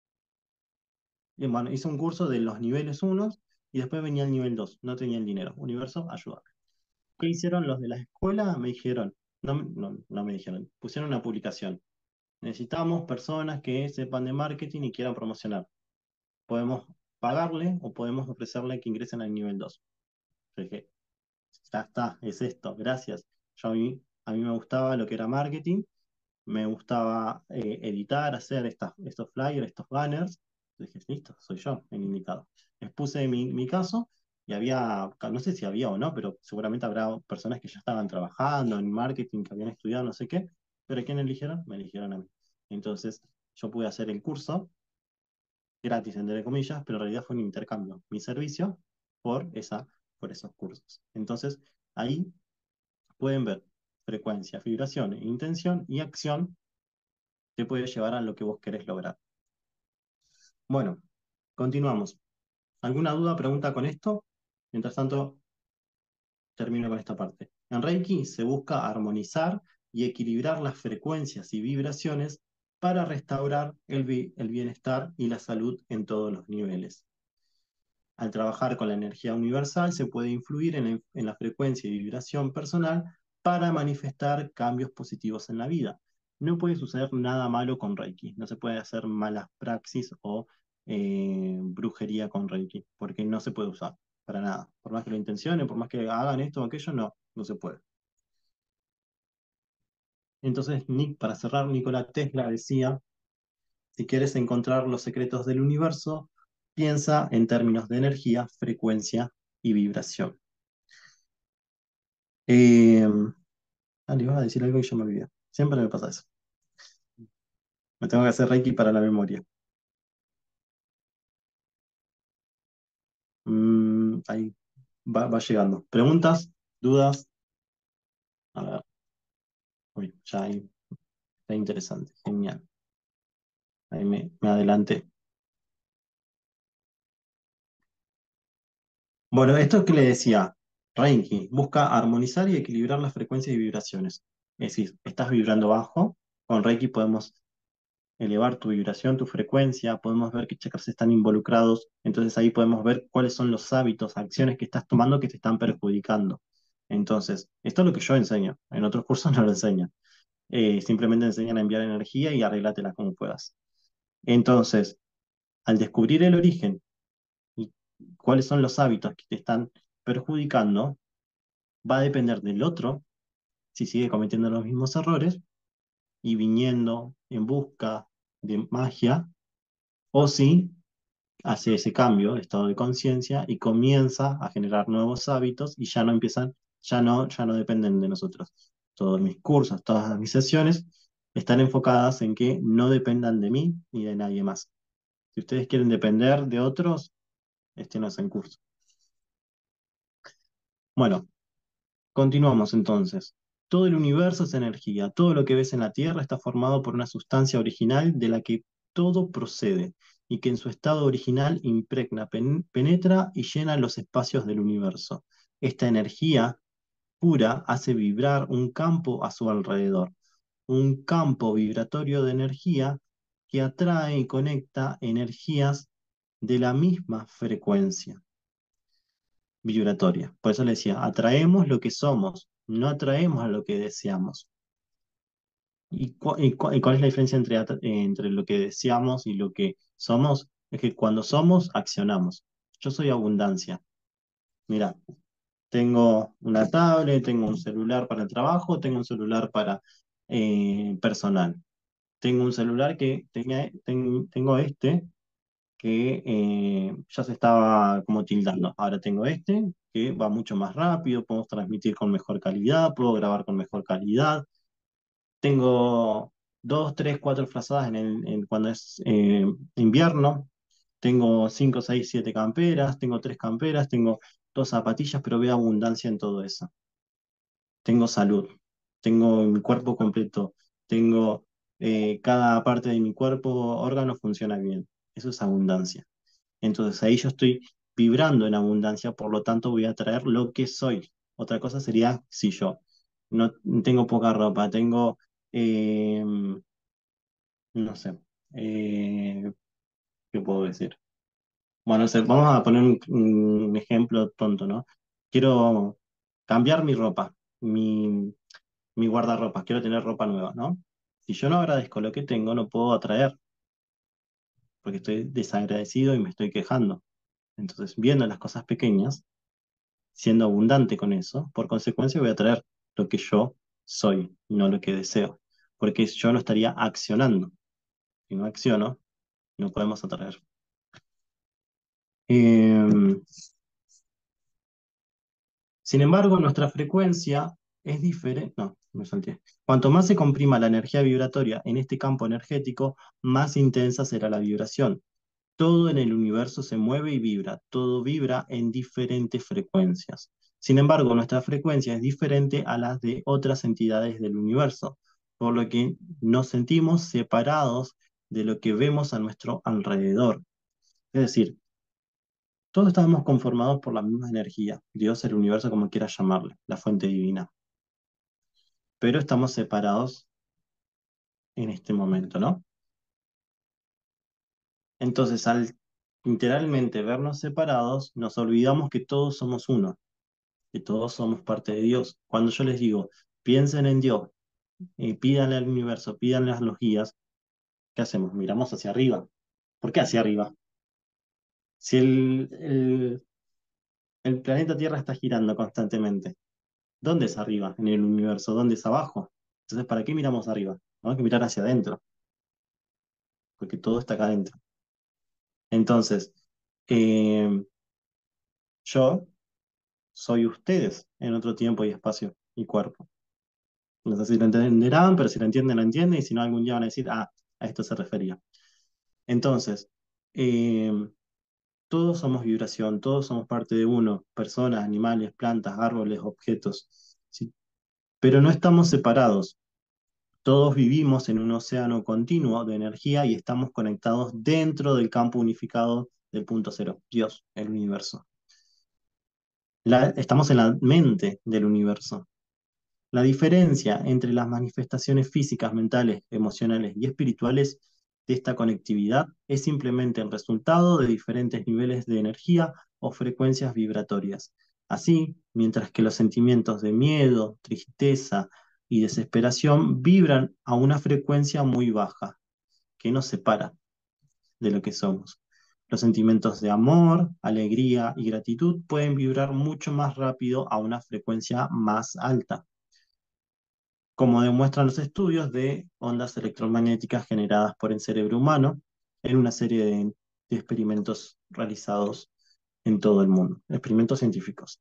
[SPEAKER 1] y bueno, hice un curso de los niveles 1 y después venía el nivel 2. No tenía el dinero. Universo, ayúdame. ¿Qué hicieron los de la escuela? Me dijeron, no me dijeron, pusieron una publicación. Necesitamos personas que sepan de marketing y quieran promocionar. Podemos pagarle o podemos ofrecerle que ingresen al nivel 2. Yo dije, ya está, es esto, gracias. A mí me gustaba lo que era marketing, me gustaba editar, hacer estos flyers, estos banners. Dije, listo, soy yo el indicado. Expuse mi caso y no sé si había o no, pero seguramente habrá personas que ya estaban trabajando en marketing, que habían estudiado no sé qué, pero ¿quién eligieron? Me eligieron a mí. Entonces yo pude hacer el curso gratis, entre comillas, pero en realidad fue un intercambio, mi servicio por, por esos cursos. Entonces ahí pueden ver frecuencia, vibración, intención y acción te puede llevar a lo que vos querés lograr. Bueno, continuamos. ¿Alguna duda, pregunta con esto? Mientras tanto, termino con esta parte. En Reiki se busca armonizar y equilibrar las frecuencias y vibraciones para restaurar el bienestar y la salud en todos los niveles. Al trabajar con la energía universal se puede influir en la frecuencia y vibración personal para manifestar cambios positivos en la vida. No puede suceder nada malo con Reiki, no se puede hacer malas praxis o brujería con Reiki, porque no se puede usar para nada. Por más que lo intencionen, por más que hagan esto o aquello, no se puede. Entonces, para cerrar, Nikola Tesla decía, si quieres encontrar los secretos del universo, piensa en términos de energía, frecuencia y vibración. Eh, le ibas a decir algo y yo me olvidé. Siempre me pasa eso. Me tengo que hacer Reiki para la memoria. Ahí va llegando. ¿Preguntas? ¿Dudas? A ver, uy, ya ahí está interesante. Genial. Ahí me adelanté. Bueno, esto que le decía, Reiki busca armonizar y equilibrar las frecuencias y vibraciones. Es decir, estás vibrando bajo, con Reiki podemos elevar tu vibración, tu frecuencia, podemos ver qué chakras están involucrados, entonces ahí podemos ver cuáles son los hábitos, acciones que estás tomando que te están perjudicando. Entonces, esto es lo que yo enseño, en otros cursos no lo enseñan. Simplemente enseñan a enviar energía y arreglátela como puedas. Entonces, al descubrir el origen y cuáles son los hábitos que te están perjudicando, va a depender del otro si sigue cometiendo los mismos errores y viniendo en busca de magia, o si hace ese cambio de estado de conciencia y comienza a generar nuevos hábitos y ya no empiezan, ya no dependen de nosotros. Todos mis cursos, todas mis sesiones están enfocadas en que no dependan de mí ni de nadie más. Si ustedes quieren depender de otros, este no es el curso. Bueno, continuamos entonces. Todo el universo es energía. Todo lo que ves en la Tierra está formado por una sustancia original de la que todo procede y que en su estado original impregna, penetra y llena los espacios del universo. Esta energía pura hace vibrar un campo a su alrededor, un campo vibratorio de energía que atrae y conecta energías de la misma frecuencia vibratoria. Por eso le decía, atraemos lo que somos, no atraemos a lo que deseamos. ¿Y cuál es la diferencia entre lo que deseamos y lo que somos? Es que cuando somos, accionamos. Yo soy abundancia. Mira, tengo una tablet, tengo un celular para el trabajo, tengo un celular para personal. Tengo un celular que tengo este que ya se estaba como tildando. Ahora tengo este, que va mucho más rápido, puedo transmitir con mejor calidad, puedo grabar con mejor calidad. Tengo dos, tres, cuatro frazadas cuando es invierno. Tengo cinco, seis, siete camperas, tengo tres camperas, tengo dos zapatillas, pero veo abundancia en todo eso. Tengo salud, tengo mi cuerpo completo, tengo cada parte de mi cuerpo, órgano funciona bien. Eso es abundancia. Entonces ahí yo estoy vibrando en abundancia, por lo tanto voy a traer lo que soy. Otra cosa sería si yo no tengo poca ropa, tengo, eh, no sé, ¿qué puedo decir? Bueno, no sé, vamos a poner un ejemplo tonto, ¿no? Quiero cambiar mi ropa, mi guardarropa, quiero tener ropa nueva, ¿no? Si yo no agradezco lo que tengo, no puedo atraer, porque estoy desagradecido y me estoy quejando. Entonces, viendo las cosas pequeñas, siendo abundante con eso, por consecuencia voy a traer lo que yo soy, no lo que deseo, porque yo no estaría accionando. Si no acciono, no podemos atraer. Eh, Sin embargo, nuestra frecuencia es diferente. No, me salté. Cuanto más se comprima la energía vibratoria en este campo energético, más intensa será la vibración. Todo en el universo se mueve y vibra, todo vibra en diferentes frecuencias. Sin embargo, nuestra frecuencia es diferente a las de otras entidades del universo, por lo que nos sentimos separados de lo que vemos a nuestro alrededor. Es decir, todos estamos conformados por la misma energía, Dios, el universo, como quieras llamarle, la fuente divina, pero estamos separados en este momento, ¿no? Entonces, al literalmente vernos separados, nos olvidamos que todos somos uno, que todos somos parte de Dios. Cuando yo les digo, piensen en Dios, pídanle al universo, pídanle a los guías, ¿qué hacemos? Miramos hacia arriba. ¿Por qué hacia arriba? Si el planeta Tierra está girando constantemente, ¿dónde es arriba en el universo? ¿Dónde es abajo? Entonces, ¿para qué miramos arriba? No hay que mirar hacia adentro, porque todo está acá adentro. Entonces, eh, yo soy ustedes en otro tiempo y espacio y cuerpo. No sé si lo entenderán, pero si lo entienden, lo entienden, y si no, algún día van a decir, ah, a esto se refería. Entonces, eh, todos somos vibración, todos somos parte de uno, personas, animales, plantas, árboles, objetos, ¿sí? Pero no estamos separados. Todos vivimos en un océano continuo de energía y estamos conectados dentro del campo unificado del punto cero, Dios, el universo. Estamos en la mente del universo. La diferencia entre las manifestaciones físicas, mentales, emocionales y espirituales de esta conectividad es simplemente el resultado de diferentes niveles de energía o frecuencias vibratorias. Así, mientras que los sentimientos de miedo, tristeza y desesperación vibran a una frecuencia muy baja, que nos separa de lo que somos. Los sentimientos de amor, alegría y gratitud pueden vibrar mucho más rápido a una frecuencia más alta, como demuestran los estudios de ondas electromagnéticas generadas por el cerebro humano en una serie de experimentos realizados en todo el mundo, experimentos científicos.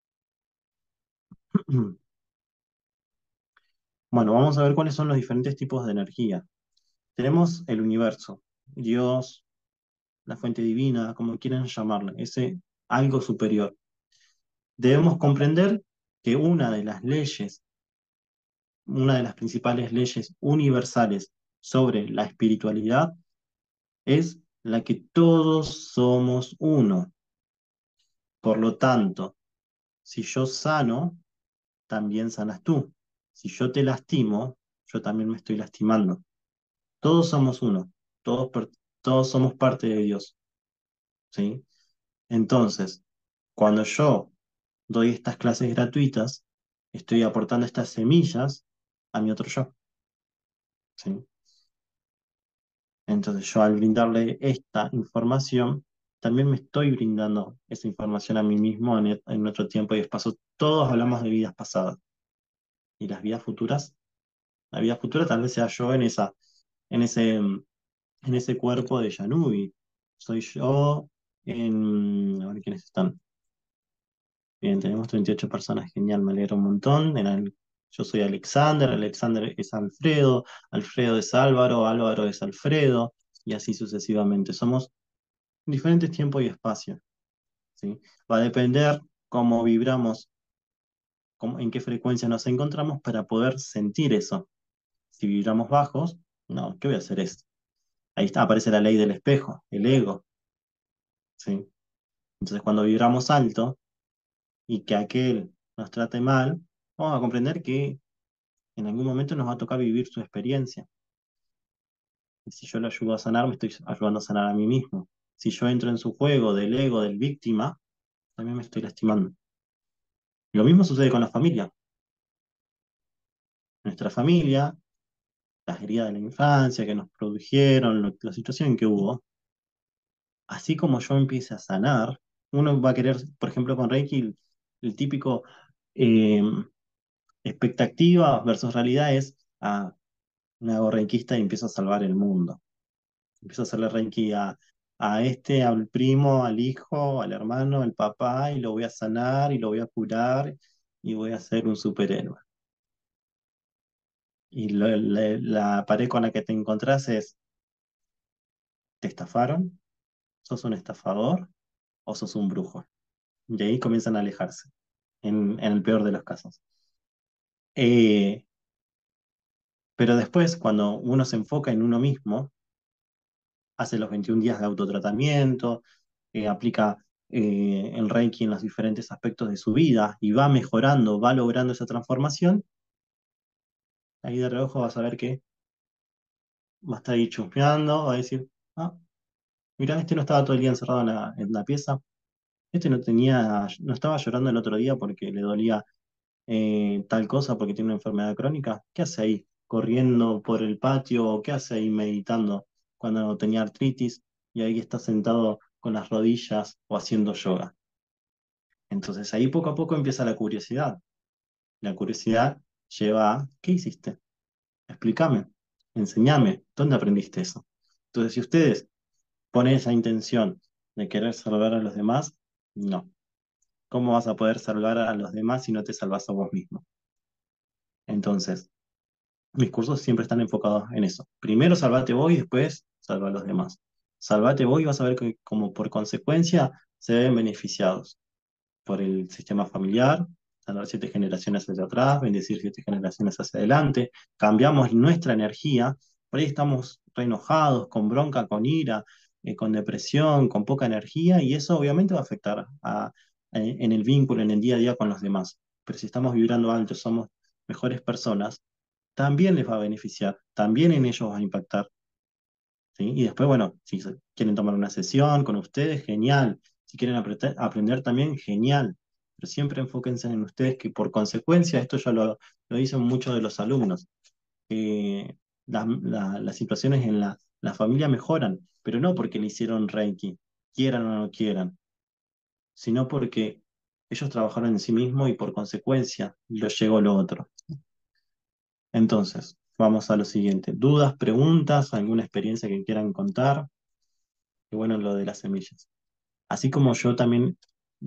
[SPEAKER 1] Bueno, vamos a ver cuáles son los diferentes tipos de energía. Tenemos el universo, Dios, la fuente divina, como quieran llamarla, ese algo superior. Debemos comprender que una de las principales leyes universales sobre la espiritualidad es la que todos somos uno. Por lo tanto, si yo sano, también sanas tú. Si yo te lastimo, yo también me estoy lastimando. Todos somos uno, todos somos parte de Dios, ¿sí? Entonces, cuando yo doy estas clases gratuitas, estoy aportando estas semillas a mi otro yo, ¿sí? Entonces, yo al brindarle esta información, también me estoy brindando esa información a mí mismo en otro tiempo y espacio. Todos hablamos de vidas pasadas y las vidas futuras. La vida futura tal vez sea yo en ese, en ese cuerpo de Yanubi. Soy yo a ver quiénes están. Bien, tenemos 38 personas, genial, me alegro un montón. Yo soy Alexander, Alexander es Alfredo, Alfredo es Álvaro, Álvaro es Alfredo, y así sucesivamente. Somos diferentes tiempos y espacio, ¿sí? Va a depender cómo vibramos, en qué frecuencia nos encontramos para poder sentir eso. Si vibramos bajos, no, ¿qué voy a hacer esto? Ahí está, aparece la ley del espejo, el ego, ¿sí? Entonces cuando vibramos alto y que aquel nos trate mal, vamos a comprender que en algún momento nos va a tocar vivir su experiencia. Y si yo lo ayudo a sanar, me estoy ayudando a sanar a mí mismo. Si yo entro en su juego del ego, del víctima, también me estoy lastimando. Lo mismo sucede con la familia. Nuestra familia, las heridas de la infancia que nos produjeron, la situación que hubo, así como yo empiece a sanar, uno va a querer, por ejemplo, con Reiki, el típico eh, expectativa versus realidad es, me hago reikista y empiezo a salvar el mundo. Empiezo a hacerle reiki al primo, al hijo, al hermano, al papá, y lo voy a sanar y lo voy a curar y voy a ser un superhéroe. Y la pared con la que te encontrás es, ¿te estafaron? ¿Sos un estafador o sos un brujo? Y ahí comienzan a alejarse, en el peor de los casos. Eh, pero después, cuando uno se enfoca en uno mismo, hace los 21 días de autotratamiento, aplica el Reiki en los diferentes aspectos de su vida y va mejorando, va logrando esa transformación, ahí de reojo vas a ver que va a estar ahí chusmeando, va a decir, ah, mira, este no estaba todo el día encerrado en la pieza, este no estaba llorando el otro día porque le dolía tal cosa porque tiene una enfermedad crónica. ¿Qué hace ahí? ¿Corriendo por el patio? ¿O qué hace ahí meditando cuando tenía artritis? Y ahí está sentado con las rodillas o haciendo yoga. Entonces ahí poco a poco empieza la curiosidad. La curiosidad lleva a, ¿qué hiciste? Explícame, enséñame, ¿dónde aprendiste eso? Entonces, si ustedes ponen esa intención de querer salvar a los demás, no. ¿Cómo vas a poder salvar a los demás si no te salvas a vos mismo? Entonces, mis cursos siempre están enfocados en eso. Primero salvate vos y después salva a los demás. Salvate vos y vas a ver que como por consecuencia se ven beneficiados por el sistema familiar, salvar 7 generaciones hacia atrás, bendecir 7 generaciones hacia adelante, cambiamos nuestra energía, por ahí estamos re enojados, con bronca, con ira, con depresión, con poca energía, y eso obviamente va a afectar en el vínculo, en el día a día con los demás. Pero si estamos vibrando alto, somos mejores personas, también les va a beneficiar, también en ellos va a impactar, ¿sí? Y después, bueno, si quieren tomar una sesión con ustedes, genial. Si quieren aprender también, genial. Pero siempre enfóquense en ustedes, que por consecuencia, esto ya lo dicen muchos de los alumnos, que las situaciones en la familia mejoran, pero no porque le hicieron Reiki, quieran o no quieran, sino porque ellos trabajaron en sí mismos y por consecuencia les llegó lo otro. Entonces, vamos a lo siguiente. ¿Dudas, preguntas, alguna experiencia que quieran contar? Qué bueno lo de las semillas. Así como yo también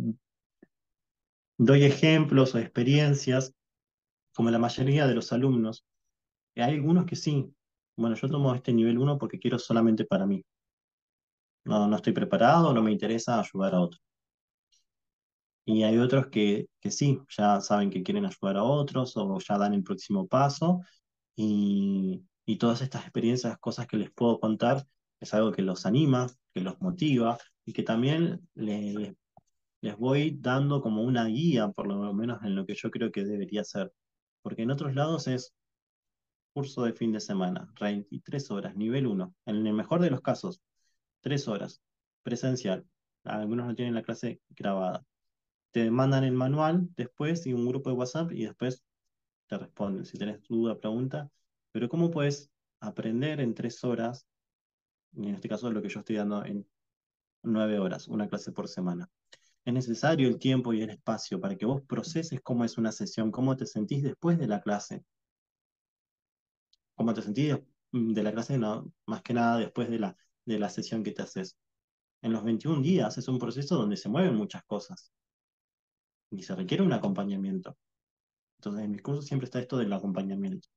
[SPEAKER 1] doy ejemplos o experiencias, como la mayoría de los alumnos, hay algunos que sí. Bueno, yo tomo este nivel uno porque quiero solamente para mí. No estoy preparado, no me interesa ayudar a otros. Y hay otros que sí, ya saben que quieren ayudar a otros o ya dan el próximo paso y todas estas experiencias, cosas que les puedo contar, es algo que los anima, que los motiva y que también les voy dando como una guía, por lo menos en lo que yo creo que debería ser. Porque en otros lados es curso de fin de semana, 23 horas, nivel uno. En el mejor de los casos, 3 horas, presencial. Algunos no tienen la clase grabada. Te mandan el manual después y un grupo de WhatsApp y después te responden si tenés duda, pregunta. Pero ¿cómo puedes aprender en 3 horas, y en este caso lo que yo estoy dando en 9 horas, una clase por semana? Es necesario el tiempo y el espacio para que vos proceses cómo es una sesión, cómo te sentís después de la clase, cómo te sentís de la clase, no, más que nada después de la sesión que te haces. En los 21 días es un proceso donde se mueven muchas cosas y se requiere un acompañamiento. Entonces, en mis cursos siempre está esto del acompañamiento.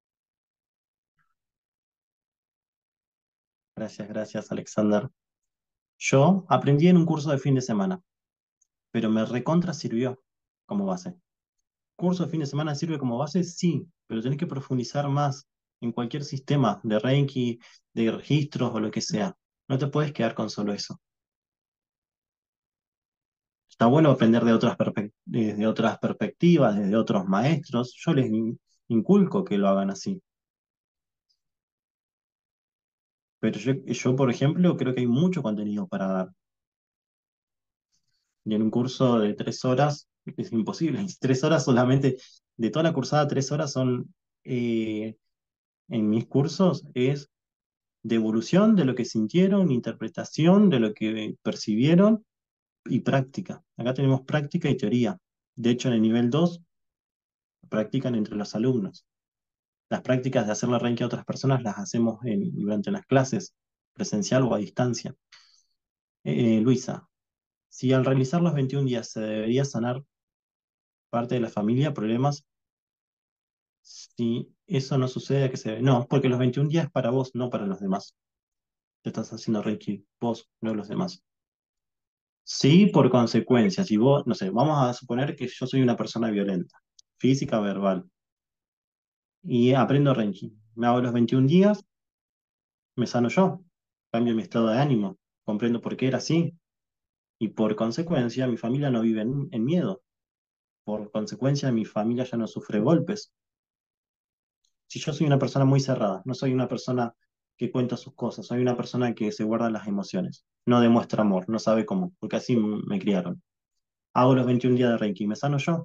[SPEAKER 1] Gracias, gracias, Alexander. Yo aprendí en un curso de fin de semana, pero me recontra sirvió como base. ¿Curso de fin de semana sirve como base? Sí, pero tenés que profundizar más en cualquier sistema de Reiki, de registros o lo que sea. No te puedes quedar con solo eso. Está bueno aprender desde otras perspectivas, desde otros maestros. Yo les inculco que lo hagan así. Pero yo, por ejemplo, creo que hay mucho contenido para dar. Y en un curso de 3 horas es imposible. 3 horas solamente, de toda la cursada, 3 horas son, en mis cursos, es devolución de lo que sintieron, interpretación de lo que percibieron y práctica. Acá tenemos práctica y teoría. De hecho, en el nivel 2 practican entre los alumnos. Las prácticas de hacer la Reiki a otras personas las hacemos durante las clases, presencial o a distancia. Luisa, si al realizar los 21 días se debería sanar parte de la familia, problemas, si eso no sucede, que se ve. No, porque los 21 días es para vos, no para los demás. Te estás haciendo Reiki, vos, no los demás. Sí, por consecuencia, si vos, no sé, vamos a suponer que yo soy una persona violenta, física, verbal, y aprendo Reiki. Me hago los 21 días, me sano yo, cambio mi estado de ánimo, comprendo por qué era así, y por consecuencia mi familia no vive en miedo. Por consecuencia mi familia ya no sufre golpes. Si yo soy una persona muy cerrada, no soy una persona que cuenta sus cosas, soy una persona que se guarda las emociones, no demuestra amor, no sabe cómo, porque así me criaron. Hago los 21 días de Reiki, me sano yo,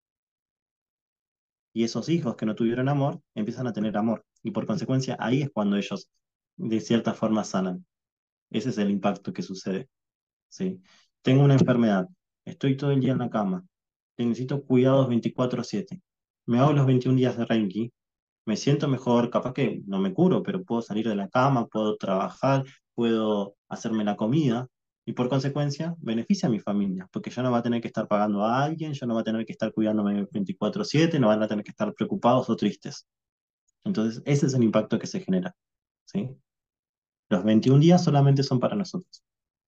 [SPEAKER 1] y esos hijos que no tuvieron amor empiezan a tener amor, y por consecuencia ahí es cuando ellos de cierta forma sanan. Ese es el impacto que sucede, ¿sí? Tengo una enfermedad, estoy todo el día en la cama, necesito cuidados 24/7. Me hago los 21 días de Reiki, me siento mejor, capaz que no me curo, pero puedo salir de la cama, puedo trabajar, puedo hacerme la comida y por consecuencia beneficia a mi familia, porque ya no va a tener que estar pagando a alguien, ya no va a tener que estar cuidándome 24/7, no van a tener que estar preocupados o tristes. Entonces, ese es el impacto que se genera, ¿sí? Los 21 días solamente son para nosotros.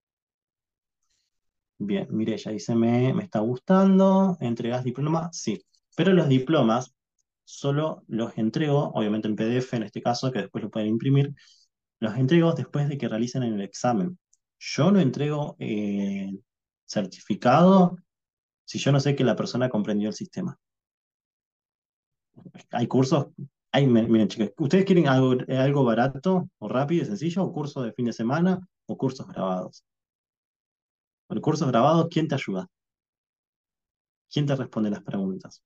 [SPEAKER 1] Bien, mire, ella dice, me está gustando, ¿entregas diploma? Sí, pero los diplomas solo los entrego, obviamente en PDF en este caso, que después lo pueden imprimir, los entrego después de que realicen el examen. Yo no entrego certificado si yo no sé que la persona comprendió el sistema. Hay cursos, miren chicos, ¿ustedes quieren algo barato o rápido y sencillo o cursos de fin de semana o cursos grabados? Con cursos grabados, ¿quién te ayuda? ¿Quién te responde las preguntas?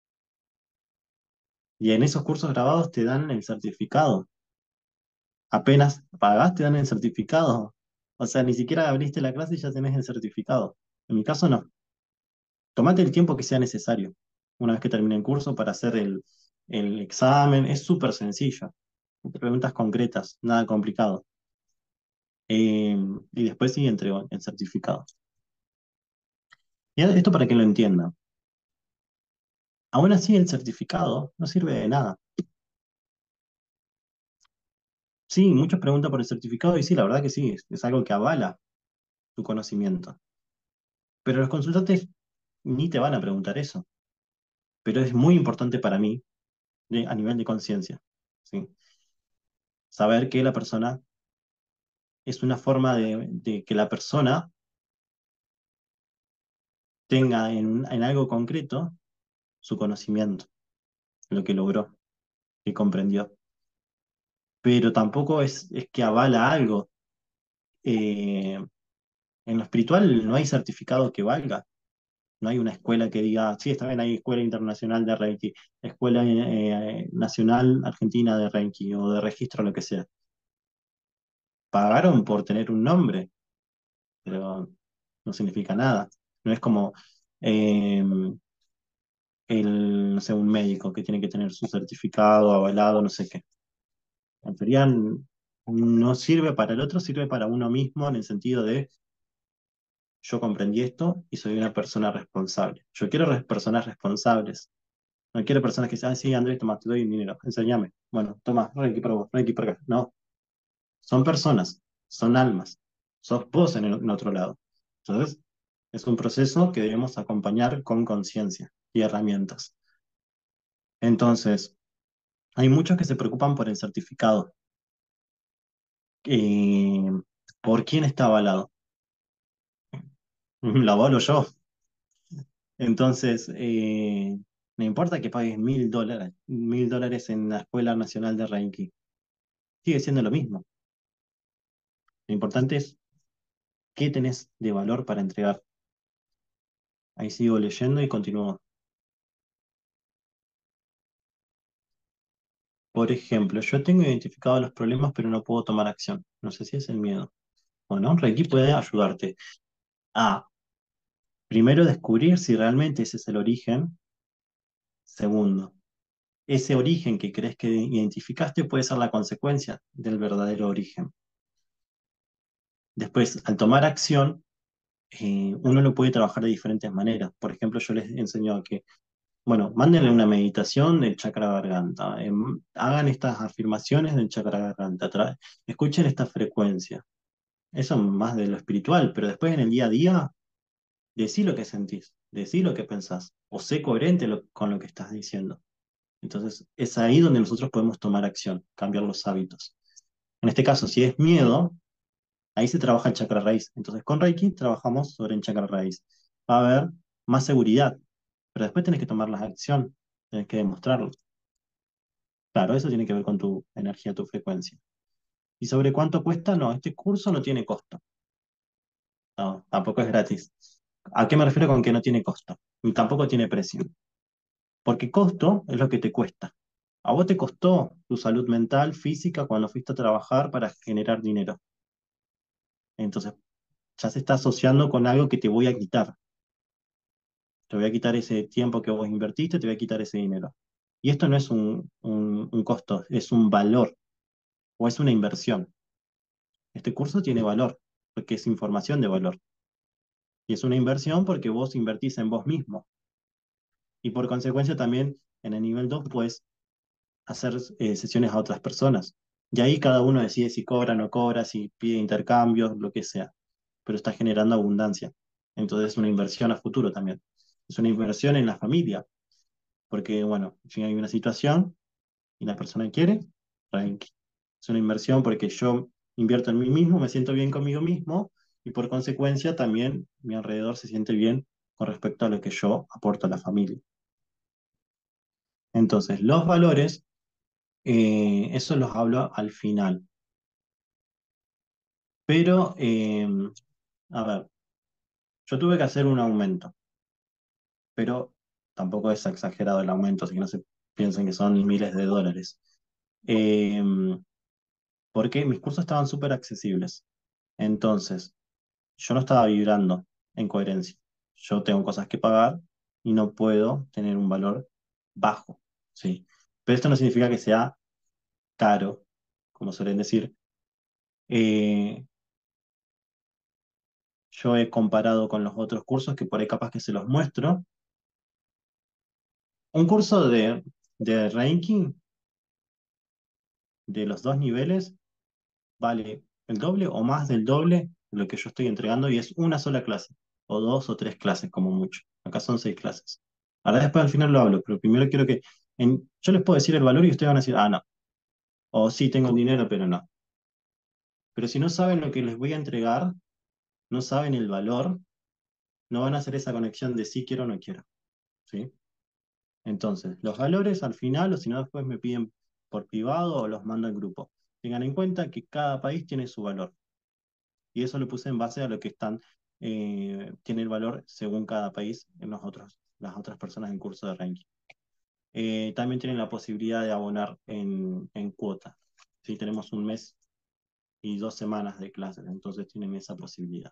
[SPEAKER 1] Y en esos cursos grabados te dan el certificado. Apenas pagás, te dan el certificado. O sea, ni siquiera abriste la clase y ya tenés el certificado. En mi caso, no. Tomate el tiempo que sea necesario una vez que termine el curso para hacer el examen. Es súper sencillo. Preguntas concretas, nada complicado. Eh, y después sí entrego el certificado. Y esto para que lo entiendan. Aún así, el certificado no sirve de nada. Sí, muchos preguntan por el certificado y sí, la verdad que sí, es algo que avala tu conocimiento. Pero los consultantes ni te van a preguntar eso. Pero es muy importante para mí a nivel de conciencia, ¿sí? Saber que la persona es una forma de que la persona tenga en algo concreto su conocimiento, lo que logró, que comprendió. Pero tampoco es que avala algo. Eh, en lo espiritual no hay certificado que valga. No hay una escuela que diga, sí, está bien, hay escuela internacional de Reiki, escuela nacional argentina de Reiki o de registro, lo que sea. Pagaron por tener un nombre, pero no significa nada. No es como eh, no sé, un médico que tiene que tener su certificado avalado, no sé qué. En teoría no sirve para el otro, sirve para uno mismo en el sentido de yo comprendí esto y soy una persona responsable. Yo quiero personas responsables. No quiero personas que sean, sí, Andrés, toma, te doy dinero, enséñame. Bueno, toma, Reiki para vos, Reiki para acá. No, son personas, son almas. Sos vos en otro lado. Entonces, es un proceso que debemos acompañar con conciencia y herramientas. Entonces, hay muchos que se preocupan por el certificado. Eh, ¿Por quién está avalado? Lo avalo yo. Entonces, no importa que pagues $1.000 en la Escuela Nacional de Reiki, sigue siendo lo mismo. Lo importante es qué tenés de valor para entregar. Ahí sigo leyendo y continúo. Por ejemplo, yo tengo identificado los problemas, pero no puedo tomar acción. No sé si es el miedo. Bueno, Reiki puede ayudarte a, primero, descubrir si realmente ese es el origen. Segundo, ese origen que crees que identificaste puede ser la consecuencia del verdadero origen. Después, al tomar acción, uno lo puede trabajar de diferentes maneras. Por ejemplo, yo les enseño a que, bueno, mándenle una meditación del chakra garganta, hagan estas afirmaciones del chakra garganta, escuchen esta frecuencia. Eso más de lo espiritual, pero después en el día a día, decí lo que sentís, decí lo que pensás, o sé coherente con lo que estás diciendo. Entonces, es ahí donde nosotros podemos tomar acción, cambiar los hábitos. En este caso, si es miedo, ahí se trabaja el chakra raíz. Entonces, con Reiki trabajamos sobre el chakra raíz. Va a haber más seguridad, pero después tenés que tomar la acción, tenés que demostrarlo. Claro, eso tiene que ver con tu energía, tu frecuencia. ¿Y sobre cuánto cuesta? No, este curso no tiene costo. No, tampoco es gratis. ¿A qué me refiero con que no tiene costo? Y tampoco tiene precio. Porque costo es lo que te cuesta. A vos te costó tu salud mental, física, cuando fuiste a trabajar para generar dinero. Entonces, ya se está asociando con algo que te voy a quitar. Te voy a quitar ese tiempo que vos invertiste, te voy a quitar ese dinero. Y esto no es un costo, es un valor o es una inversión. Este curso tiene valor porque es información de valor. Y es una inversión porque vos invertís en vos mismo. Y por consecuencia también en el nivel 2 puedes hacer sesiones a otras personas. Y ahí cada uno decide si cobra o no cobra, si pide intercambios, lo que sea. Pero está generando abundancia. Entonces es una inversión a futuro también. Es una inversión en la familia, porque bueno, si hay una situación y la persona quiere, Reiki. Es una inversión porque yo invierto en mí mismo, me siento bien conmigo mismo y por consecuencia también mi alrededor se siente bien con respecto a lo que yo aporto a la familia. Entonces, los valores, eso los hablo al final. Pero, a ver, yo tuve que hacer un aumento, pero tampoco es exagerado el aumento, así que no se piensen que son miles de dólares. Eh, Porque mis cursos estaban súper accesibles. Entonces, yo no estaba vibrando en coherencia. Yo tengo cosas que pagar y no puedo tener un valor bajo, ¿sí? Pero esto no significa que sea caro, como suelen decir. Yo he comparado con los otros cursos que por ahí capaz que se los muestro. Un curso de ranking de los dos niveles vale el doble o más del doble de lo que yo estoy entregando y es una sola clase, o dos o tres clases como mucho. Acá son 6 clases. Ahora después al final lo hablo, pero primero quiero que yo les puedo decir el valor y ustedes van a decir, ah, no, o sí tengo el dinero, pero no. Pero si no saben lo que les voy a entregar, no saben el valor, no van a hacer esa conexión de sí quiero o no quiero. ¿Sí? Entonces, los valores al final, o si no después me piden por privado o los mando al grupo. Tengan en cuenta que cada país tiene su valor. Y eso lo puse en base a lo que tiene el valor según cada país en las otras personas en curso de ranking. También tienen la posibilidad de abonar en cuota. ¿Sí? Tenemos un mes y 2 semanas de clases, entonces tienen esa posibilidad.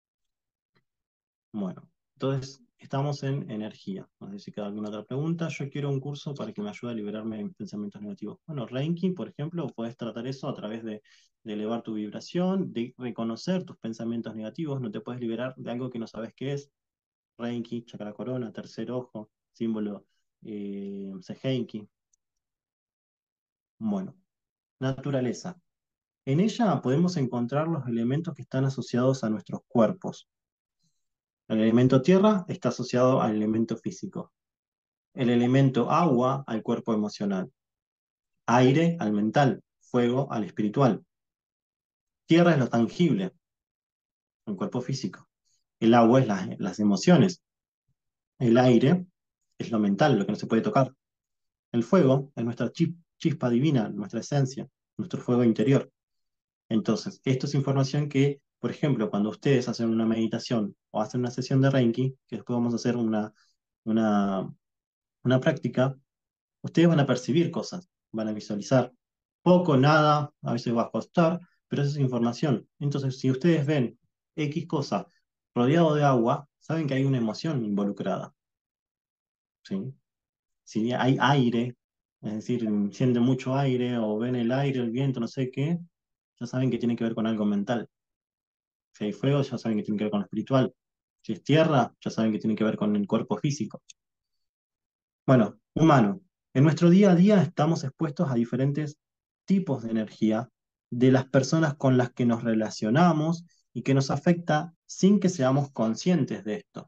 [SPEAKER 1] Bueno, entonces estamos en energía. No sé si queda alguna otra pregunta. Yo quiero un curso para que me ayude a liberarme de mis pensamientos negativos. Bueno, Reiki, por ejemplo, puedes tratar eso a través de elevar tu vibración, de reconocer tus pensamientos negativos. No te puedes liberar de algo que no sabes qué es. Reiki, chakra corona, tercer ojo, símbolo Seigenki. Bueno, naturaleza. En ella podemos encontrar los elementos que están asociados a nuestros cuerpos. El elemento tierra está asociado al elemento físico. El elemento agua al cuerpo emocional, aire al mental, fuego al espiritual. Tierra es lo tangible, el cuerpo físico. El agua es las emociones. El aire es lo mental, lo que no se puede tocar. El fuego es nuestra chispa divina, nuestra esencia, nuestro fuego interior. Entonces, esto es información que, por ejemplo, cuando ustedes hacen una meditación o hacen una sesión de Reiki, que después vamos a hacer una, una práctica, ustedes van a percibir cosas, van a visualizar. Poco, nada, a veces va a costar, pero eso es información. Entonces, si ustedes ven X cosa rodeado de agua, saben que hay una emoción involucrada. ¿Sí? Si hay aire, es decir, sienten mucho aire o ven el aire, el viento, no sé qué, ya saben que tiene que ver con algo mental. Si hay fuego, ya saben que tiene que ver con lo espiritual. Si es tierra, ya saben que tiene que ver con el cuerpo físico. Bueno, humano. En nuestro día a día estamos expuestos a diferentes tipos de energía de las personas con las que nos relacionamos y que nos afecta sin que seamos conscientes de esto.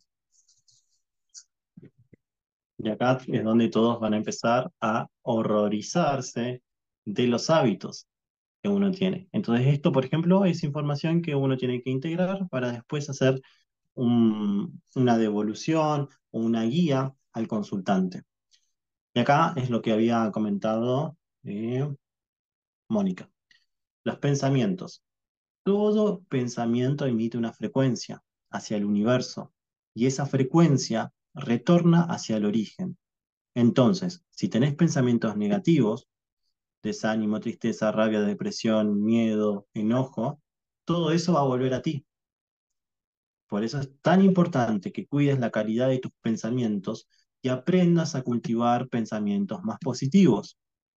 [SPEAKER 1] Y acá es donde todos van a empezar a horrorizarse de los hábitos que uno tiene. Entonces esto, por ejemplo, es información que uno tiene que integrar para después hacer una devolución o una guía al consultante. Y acá es lo que había comentado Mónica. Los pensamientos. Todo pensamiento emite una frecuencia hacia el universo y esa frecuencia retorna hacia el origen. Entonces, si tenés pensamientos negativos, desánimo, tristeza, rabia, depresión, miedo, enojo, todo eso va a volver a ti. Por eso es tan importante que cuides la calidad de tus pensamientos y aprendas a cultivar pensamientos más positivos.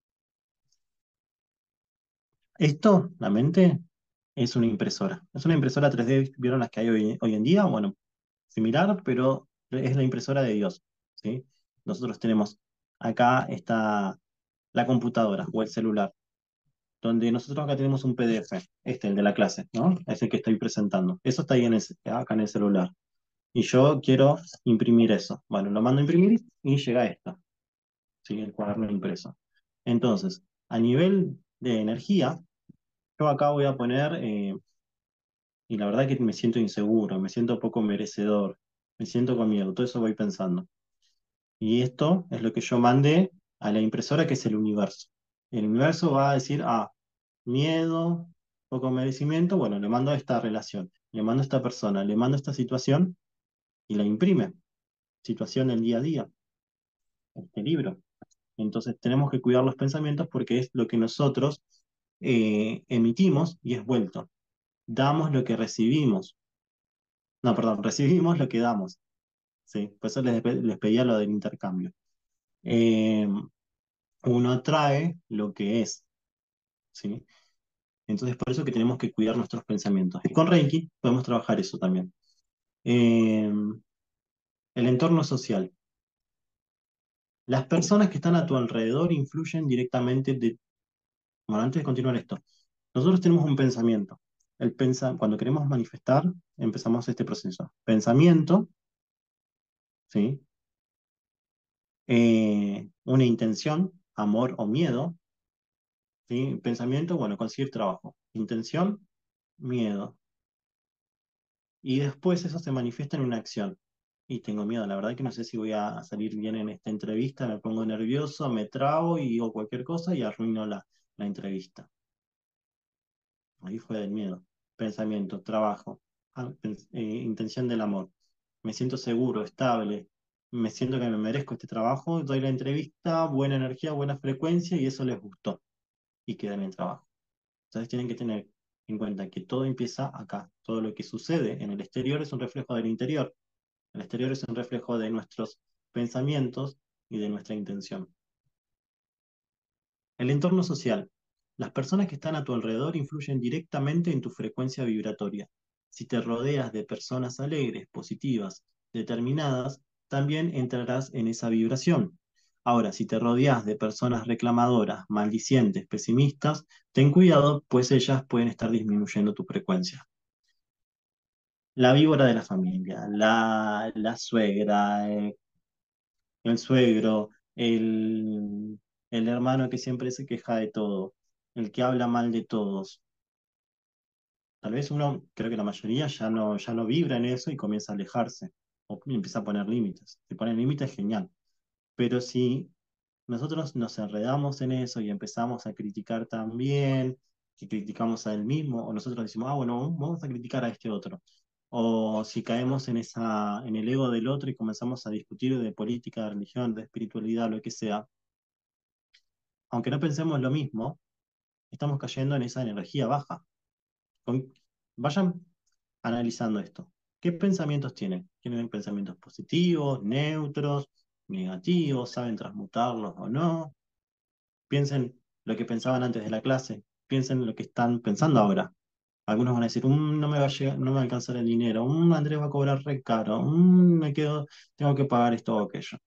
[SPEAKER 1] Esto, la mente, es una impresora. Es una impresora 3D, ¿vieron las que hay hoy en día? Bueno, similar, pero es la impresora de Dios, ¿sí? Nosotros tenemos, acá está la computadora o el celular, donde nosotros acá tenemos un PDF, el de la clase, ¿no? Es el que estoy presentando. Eso está ahí acá en el celular. Y yo quiero imprimir eso. Bueno, lo mando a imprimir y llega esto, ¿sí? El cuaderno impreso. Entonces, a nivel de energía, yo acá voy a poner, y la verdad que me siento inseguro, me siento poco merecedor, me siento con miedo, todo eso voy pensando. Y esto es lo que yo mandé a la impresora, que es el universo. El universo va a decir, ah, miedo, poco merecimiento, bueno, le mando esta relación, le mando a esta persona, le mando esta situación y la imprime. Situación del día a día, este libro. Entonces tenemos que cuidar los pensamientos porque es lo que nosotros emitimos y es vuelto. Damos lo que recibimos. No, perdón, recibimos lo que damos. ¿Sí? Por eso les pedía lo del intercambio. Eh, Uno atrae lo que es. ¿Sí? Entonces por eso que tenemos que cuidar nuestros pensamientos. Y con Reiki podemos trabajar eso también. Eh, el entorno social. Las personas que están a tu alrededor influyen directamente Bueno, antes de continuar esto, nosotros tenemos un pensamiento. Cuando queremos manifestar, empezamos este proceso. Pensamiento, ¿sí? Una intención, amor o miedo, ¿sí? Pensamiento, bueno, conseguir trabajo. Intención, miedo. Y después eso se manifiesta en una acción. Y tengo miedo, la verdad que no sé si voy a salir bien en esta entrevista, me pongo nervioso, me trabo y digo cualquier cosa y arruino la entrevista. Ahí fue del miedo. Pensamiento, trabajo, intención del amor. Me siento seguro, estable, me siento que me merezco este trabajo, doy la entrevista, buena energía, buena frecuencia y eso les gustó y queda en el trabajo. Entonces tienen que tener en cuenta que todo empieza acá. Todo lo que sucede en el exterior es un reflejo del interior. El exterior es un reflejo de nuestros pensamientos y de nuestra intención. El entorno social. Las personas que están a tu alrededor influyen directamente en tu frecuencia vibratoria. Si te rodeas de personas alegres, positivas, determinadas, también entrarás en esa vibración. Ahora, si te rodeas de personas reclamadoras, maldicientes, pesimistas, ten cuidado, pues ellas pueden estar disminuyendo tu frecuencia. La víbora de la familia, la suegra, el suegro, el hermano que siempre se queja de todo, el que habla mal de todos. Tal vez uno, creo que la mayoría ya no vibra en eso y comienza a alejarse o empieza a poner límites. Si ponen límites, genial. Pero si nosotros nos enredamos en eso y empezamos a criticar también, que criticamos a él mismo, o nosotros decimos, ah, bueno, vamos a criticar a este otro. O si caemos en el ego del otro y comenzamos a discutir de política, de religión, de espiritualidad, lo que sea, aunque no pensemos lo mismo, estamos cayendo en esa energía baja. Con- Vayan analizando esto. ¿Qué pensamientos tienen? ¿Tienen pensamientos positivos, neutros, negativos? ¿Saben transmutarlos o no? Piensen lo que pensaban antes de la clase. Piensen lo que están pensando ahora. Algunos van a decir, no me va a llegar, no me va a alcanzar el dinero, Andrés va a cobrar re caro, tengo que pagar esto o aquello.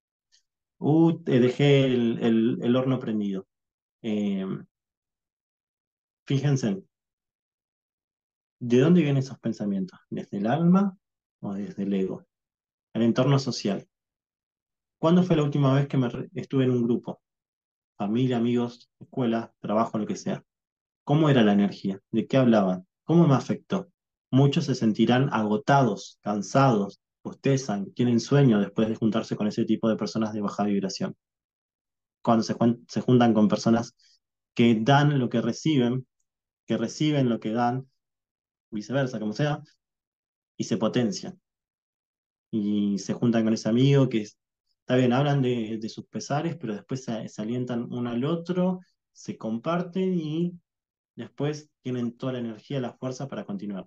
[SPEAKER 1] Dejé el horno prendido. Eh, Fíjense, ¿de dónde vienen esos pensamientos? ¿Desde el alma o desde el ego? El entorno social. ¿Cuándo fue la última vez que estuve en un grupo? Familia, amigos, escuela, trabajo, lo que sea. ¿Cómo era la energía? ¿De qué hablaban? ¿Cómo me afectó? Muchos se sentirán agotados, cansados, bostezan, tienen sueño después de juntarse con ese tipo de personas de baja vibración. Cuando se juntan con personas que dan lo que reciben lo que dan, viceversa, como sea, y se potencian. Y se juntan con ese amigo está bien, hablan de sus pesares, pero después se alientan uno al otro, se comparten y después tienen toda la energía, la fuerza para continuar.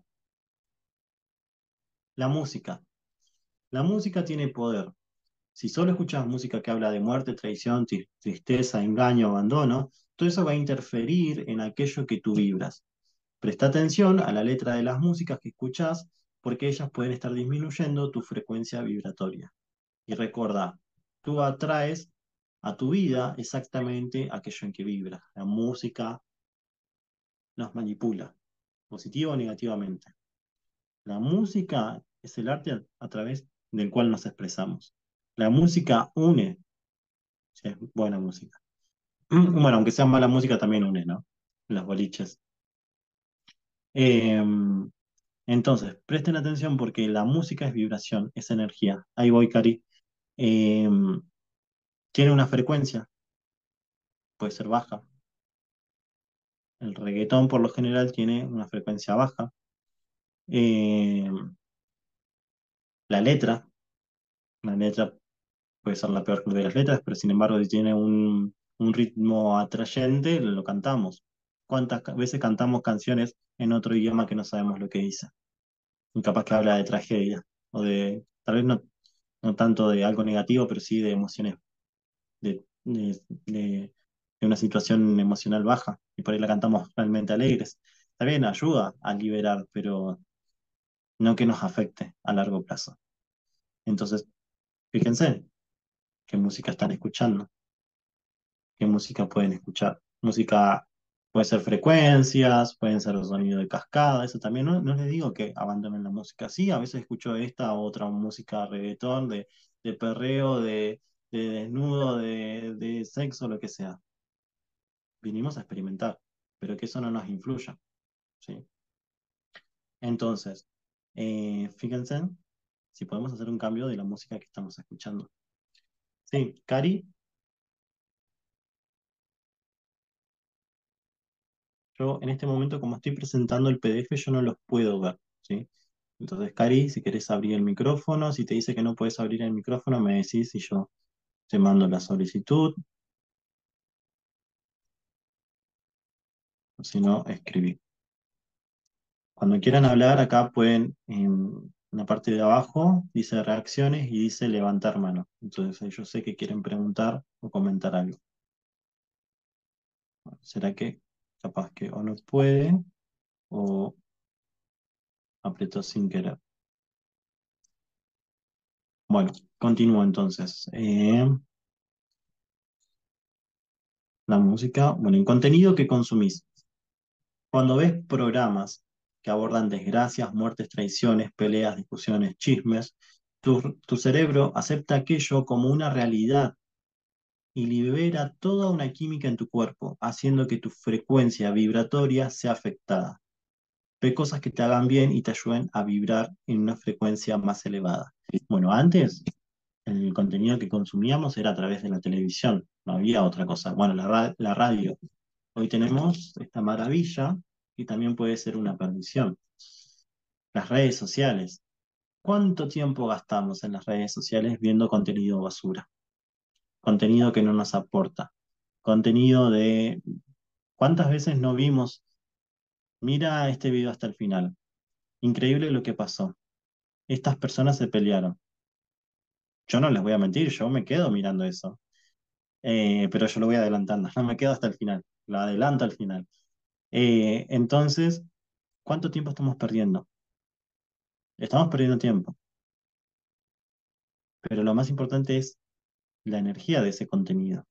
[SPEAKER 1] La música. La música tiene poder. Si solo escuchas música que habla de muerte, traición, tristeza, engaño, abandono, todo eso va a interferir en aquello que tú vibras. Presta atención a la letra de las músicas que escuchas porque ellas pueden estar disminuyendo tu frecuencia vibratoria. Y recuerda, tú atraes a tu vida exactamente aquello en que vibras. La música nos manipula, positivo o negativamente. La música es el arte a través del cual nos expresamos. La música une, si es buena música. Bueno, aunque sea mala música, también une, ¿no? Los boliches. Eh, entonces, presten atención porque la música es vibración, es energía. Ahí voy, Cari. Eh, Tiene una frecuencia, puede ser baja. El reggaetón, por lo general, tiene una frecuencia baja. Eh, la letra, la letra puede ser la peor de las letras, pero sin embargo, si tiene un ritmo atrayente, lo cantamos. ¿Cuántas veces cantamos canciones en otro idioma que no sabemos lo que dice? Y capaz que habla de tragedia, o tal vez no tanto de algo negativo, pero sí de emociones, de una situación emocional baja, y por ahí la cantamos realmente alegres. Está bien, ayuda a liberar, pero no que nos afecte a largo plazo. Entonces, fíjense qué música están escuchando, qué música pueden escuchar. Música puede ser frecuencias, pueden ser sonido de cascada, eso también. No les digo que abandonen la música. Sí, a veces escucho esta o otra música reggaetón, de perreo, de desnudo, de sexo, lo que sea. Vinimos a experimentar, pero que eso no nos influya, ¿sí? Entonces, fíjense si podemos hacer un cambio de la música que estamos escuchando. Sí, Cari, yo en este momento, como estoy presentando el PDF, yo no los puedo ver, ¿sí? Entonces, Cari, si querés abrir el micrófono, si te dice que no puedes abrir el micrófono, me decís y yo te mando la solicitud, o si no, escribí. Cuando quieran hablar, acá pueden, en la parte de abajo, dice reacciones y dice levantar mano. Entonces, yo sé que quieren preguntar o comentar algo. ¿Será que capaz que o no puede o apretó sin querer? Bueno, continúo entonces. La música, bueno, el contenido que consumís. Cuando ves programas que abordan desgracias, muertes, traiciones, peleas, discusiones, chismes, tu cerebro acepta aquello como una realidad y libera toda una química en tu cuerpo, haciendo que tu frecuencia vibratoria sea afectada. Ve cosas que te hagan bien y te ayuden a vibrar en una frecuencia más elevada. Bueno, antes el contenido que consumíamos era a través de la televisión, no había otra cosa. Bueno, la radio. Hoy tenemos esta maravilla y también puede ser una perdición. Las redes sociales. ¿Cuánto tiempo gastamos en las redes sociales viendo contenido basura? Contenido que no nos aporta. Contenido de... ¿Cuántas veces no vimos? Mira este video hasta el final. Increíble lo que pasó. Estas personas se pelearon. Yo no les voy a mentir, yo me quedo mirando eso. Pero yo lo voy adelantando, no me quedo hasta el final, lo adelanto al final. Entonces, ¿cuánto tiempo estamos perdiendo? Estamos perdiendo tiempo, pero lo más importante es la energía de ese contenido.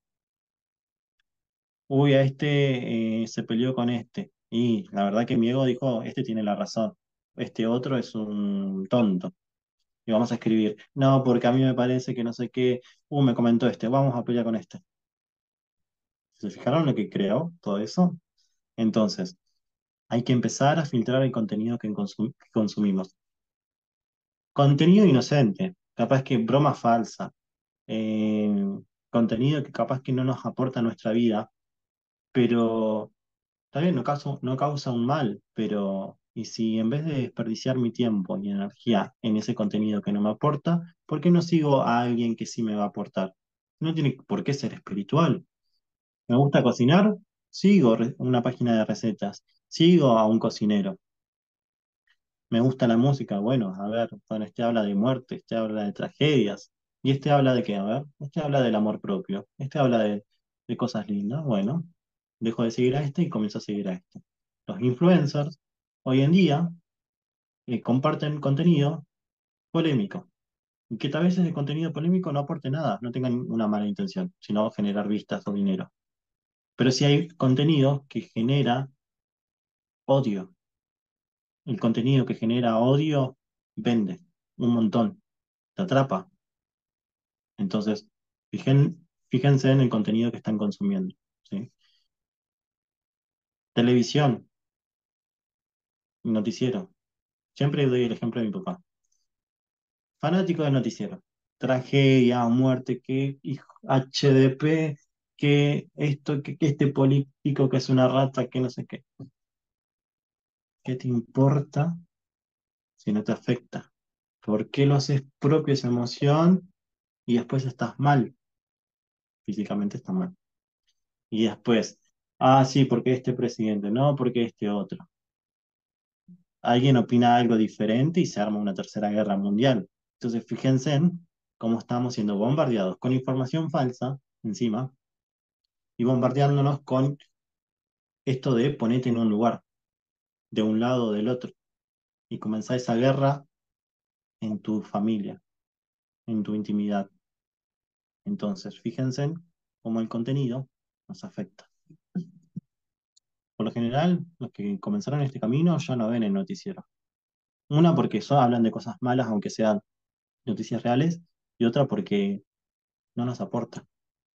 [SPEAKER 1] Uy, a este se peleó con este, y la verdad que mi ego dijo, este tiene la razón, este otro es un tonto. Y vamos a escribir, no, porque a mí me parece que no sé qué, me comentó este, vamos a pelear con este. ¿Se fijaron lo que creó todo eso? Entonces, hay que empezar a filtrar el contenido que consumimos. Contenido inocente, capaz que broma falsa, eh, contenido que capaz que no nos aporta a nuestra vida, pero tal vez no causa un mal, pero y si en vez de desperdiciar mi tiempo y energía en ese contenido que no me aporta, ¿por qué no sigo a alguien que sí me va a aportar? No tiene por qué ser espiritual. ¿Me gusta cocinar? Sigo una página de recetas, sigo a un cocinero. Me gusta la música, bueno, a ver, bueno, este habla de muerte, este habla de tragedias, y este habla de qué, a ver, este habla del amor propio, este habla de cosas lindas, bueno, dejo de seguir a este y comienzo a seguir a este. Los influencers hoy en día comparten contenido polémico, y que tal vez ese contenido polémico no aporte nada, no tengan una mala intención, sino generar vistas o dinero. Pero si hay contenido que genera odio, el contenido que genera odio vende un montón, te atrapa. Entonces, fíjense en el contenido que están consumiendo, ¿sí? Televisión, noticiero. Siempre doy el ejemplo de mi papá. Fanático de noticiero. Tragedia, muerte, que HDP, que esto, que este político que es una rata, que no sé qué. ¿Qué te importa si no te afecta? ¿Por qué lo haces propio esa emoción y después estás mal? Físicamente estás mal. Y después, sí, porque este presidente, no, porque este otro. Alguien opina algo diferente y se arma una tercera guerra mundial. Entonces, fíjense en cómo estamos siendo bombardeados con información falsa encima y bombardeándonos con esto de ponete en un lugar, de un lado o del otro. y comenzar esa guerra en tu familia, en tu intimidad. Entonces, fíjense en cómo el contenido nos afecta. Por lo general, los que comenzaron este camino ya no ven el noticiero. Una porque solo hablan de cosas malas, aunque sean noticias reales, y otra porque no nos aporta.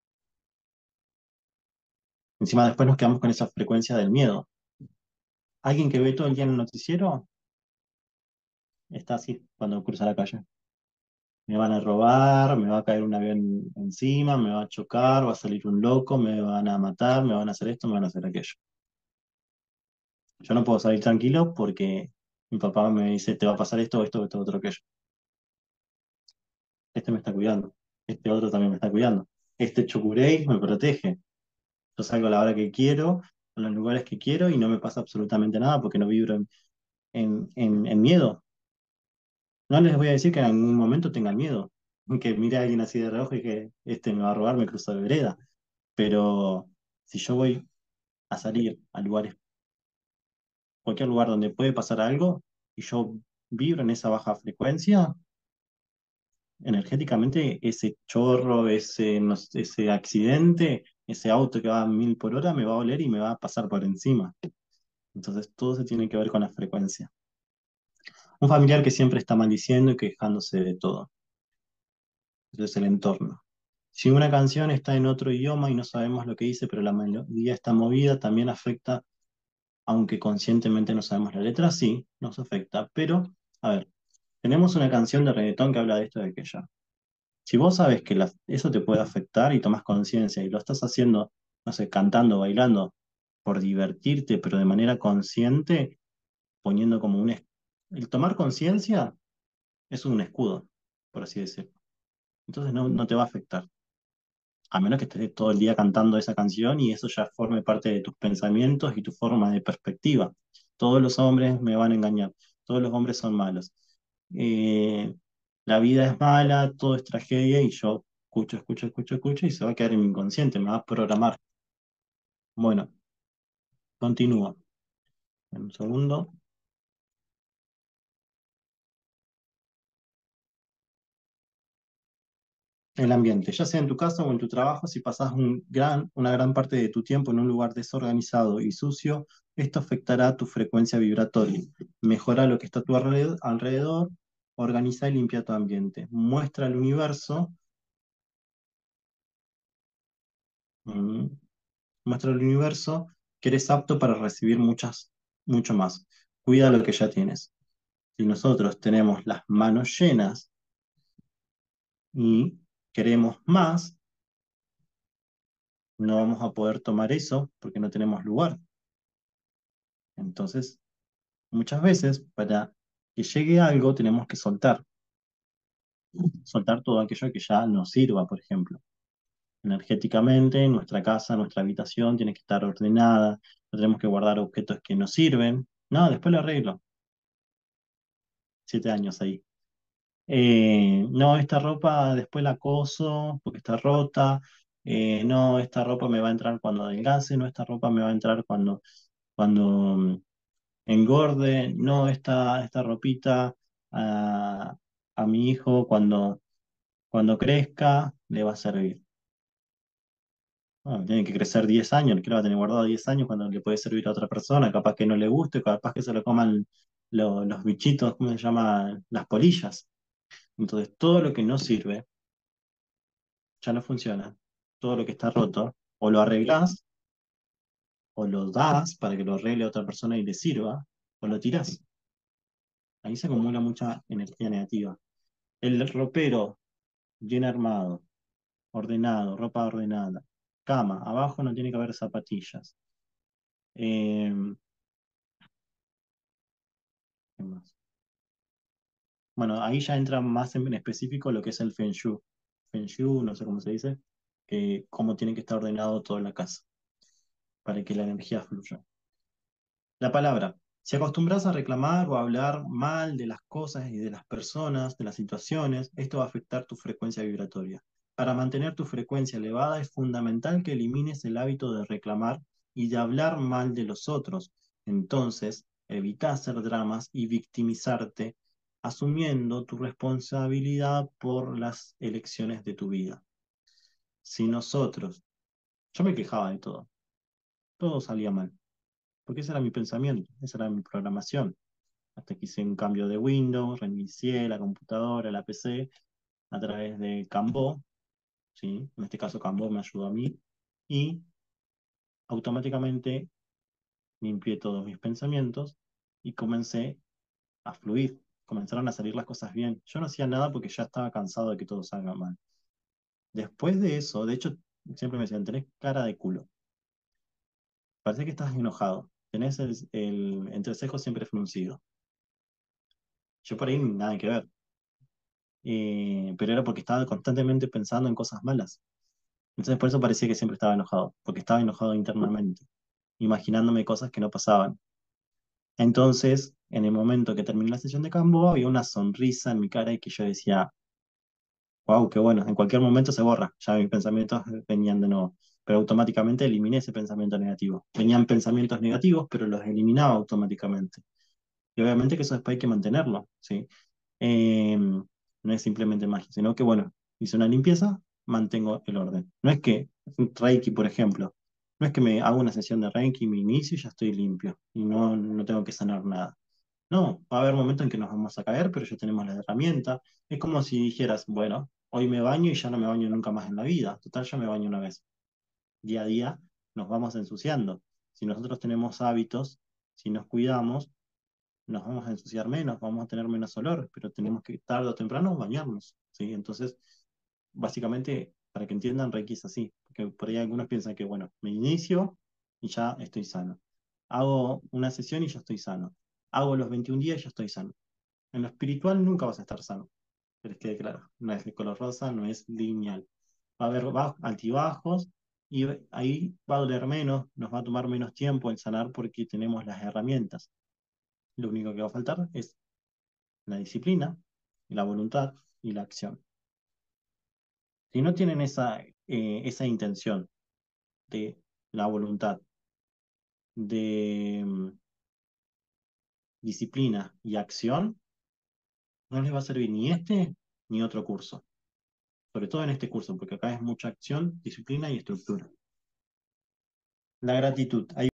[SPEAKER 1] Encima después nos quedamos con esa frecuencia del miedo. Alguien que ve todo el día en el noticiero está así cuando cruza la calle. Me van a robar, me va a caer un avión encima, me va a chocar, va a salir un loco, me van a matar, me van a hacer esto, me van a hacer aquello. Yo no puedo salir tranquilo porque mi papá me dice, te va a pasar esto, otro, aquello. Este me está cuidando, este otro también me está cuidando. Este Chucurey me protege. Yo salgo a la hora que quiero, en los lugares que quiero y no me pasa absolutamente nada porque no vibro en miedo. No les voy a decir que en algún momento tengan miedo, que mire a alguien así de reojo y que este me va a robar, me cruzo de vereda. Pero si yo voy a salir a lugares, cualquier lugar donde puede pasar algo, y yo vibro en esa baja frecuencia, energéticamente ese chorro, ese, no sé, ese accidente, ese auto que va a 1000 por hora me va a oler y me va a pasar por encima. Entonces todo se tiene que ver con la frecuencia. Un familiar que siempre está maldiciendo y quejándose de todo. Eso es el entorno. Si una canción está en otro idioma y no sabemos lo que dice, pero la melodía está movida, también afecta, aunque conscientemente no sabemos la letra, sí, nos afecta. Pero, a ver, tenemos una canción de reggaetón que habla de esto y de aquello. Si vos sabes que eso te puede afectar y tomás conciencia y lo estás haciendo, no sé, cantando, bailando, por divertirte, pero de manera consciente, poniendo como el tomar conciencia es un escudo, por así decirlo. Entonces no te va a afectar. A menos que estés todo el día cantando esa canción y eso ya forme parte de tus pensamientos y tu forma de perspectiva. Todos los hombres me van a engañar, todos los hombres son malos. Eh, la vida es mala, todo es tragedia y yo escucho y se va a quedar en mi inconsciente, me va a programar. Bueno, continúo. Un segundo. El ambiente, ya sea en tu casa o en tu trabajo, si pasas una gran parte de tu tiempo en un lugar desorganizado y sucio, esto afectará tu frecuencia vibratoria. Mejora lo que está a tu alrededor, organiza y limpia tu ambiente. Muestra al universo, mm, muestra al universo que eres apto para recibir mucho más. Cuida lo que ya tienes. Si nosotros tenemos las manos llenas y queremos más, no vamos a poder tomar eso porque no tenemos lugar. Entonces, muchas veces, para que llegue algo, tenemos que soltar todo aquello que ya nos sirva, por ejemplo. Energéticamente, nuestra casa, nuestra habitación tiene que estar ordenada, no tenemos que guardar objetos que nos sirven. No, después lo arreglo. 7 años ahí. No, esta ropa después la coso porque está rota. No, esta ropa me va a entrar cuando adelgace, no, esta ropa me va a entrar cuando engorde, no, esta ropita a mi hijo cuando crezca le va a servir. Bueno, tiene que crecer 10 años, que lo va a tener guardado 10 años cuando le puede servir a otra persona, capaz que no le guste, capaz que se lo coman los bichitos, ¿cómo se llama? Las polillas. Entonces, todo lo que no sirve ya no funciona. Todo lo que está roto, o lo arreglás, o lo das para que lo arregle a otra persona y le sirva, o lo tirás. Ahí se acumula mucha energía negativa. El ropero bien armado, ordenado, ropa ordenada, cama, abajo no tiene que haber zapatillas. Eh, ¿Qué más? Bueno, ahí ya entra más en específico lo que es el Feng Shui. Feng Shui, no sé cómo se dice, cómo tiene que estar ordenado toda la casa para que la energía fluya. La palabra. Si acostumbras a reclamar o a hablar mal de las cosas y de las personas, de las situaciones, esto va a afectar tu frecuencia vibratoria. Para mantener tu frecuencia elevada es fundamental que elimines el hábito de reclamar y de hablar mal de los otros. Entonces, Evita hacer dramas y victimizarte, asumiendo tu responsabilidad por las elecciones de tu vida. Si nosotros, yo me quejaba de todo salía mal, porque ese era mi pensamiento, esa era mi programación. Hasta que hice un cambio de Windows, reinicié la computadora, la PC, a través de Cambo, ¿sí? En este caso Cambo me ayudó a mí, y automáticamente limpié todos mis pensamientos y comencé a fluir. Comenzaron a salir las cosas bien. Yo no hacía nada porque ya estaba cansado de que todo salga mal. Después de eso, de hecho, siempre me decían, tenés cara de culo. Parece que estás enojado. Tenés el entrecejo siempre fruncido. Yo por ahí nada que ver. Pero era porque estaba constantemente pensando en cosas malas. Entonces por eso parecía que siempre estaba enojado, porque estaba enojado internamente, imaginándome cosas que no pasaban. Entonces, en el momento que terminé la sesión de Cambo, había una sonrisa en mi cara y que yo decía, wow, qué bueno, en cualquier momento se borra, ya mis pensamientos venían de nuevo, pero automáticamente eliminé ese pensamiento negativo. Venían pensamientos negativos, pero los eliminaba automáticamente. Y obviamente que eso después hay que mantenerlo, ¿sí? No es simplemente magia, sino que, bueno, hice una limpieza, mantengo el orden. No es que Reiki, por ejemplo, no es que me hago una sesión de Reiki, me inicio y ya estoy limpio y no tengo que sanar nada. No, va a haber momentos en que nos vamos a caer, pero ya tenemos la herramienta. Es como si dijeras, bueno, hoy me baño y ya no me baño nunca más en la vida. Total, ya me baño una vez. Día a día nos vamos ensuciando. Si nosotros tenemos hábitos, si nos cuidamos, nos vamos a ensuciar menos, vamos a tener menos olor, pero tenemos que tarde o temprano bañarnos, ¿sí? Entonces, básicamente, para que entiendan, Reiki es así, porque por ahí algunos piensan que, bueno, me inicio y ya estoy sano. Hago una sesión y ya estoy sano. Hago los 21 días y ya estoy sano. En lo espiritual nunca vas a estar sano, pero es que, claro, no es de color rosa, no es lineal. Va a haber altibajos y ahí va a doler menos, nos va a tomar menos tiempo el sanar porque tenemos las herramientas. Lo único que va a faltar es la disciplina, la voluntad y la acción. Si no tienen esa intención de la voluntad, de disciplina y acción, no les va a servir ni este ni otro curso. Sobre todo en este curso, porque acá es mucha acción, disciplina y estructura. La gratitud.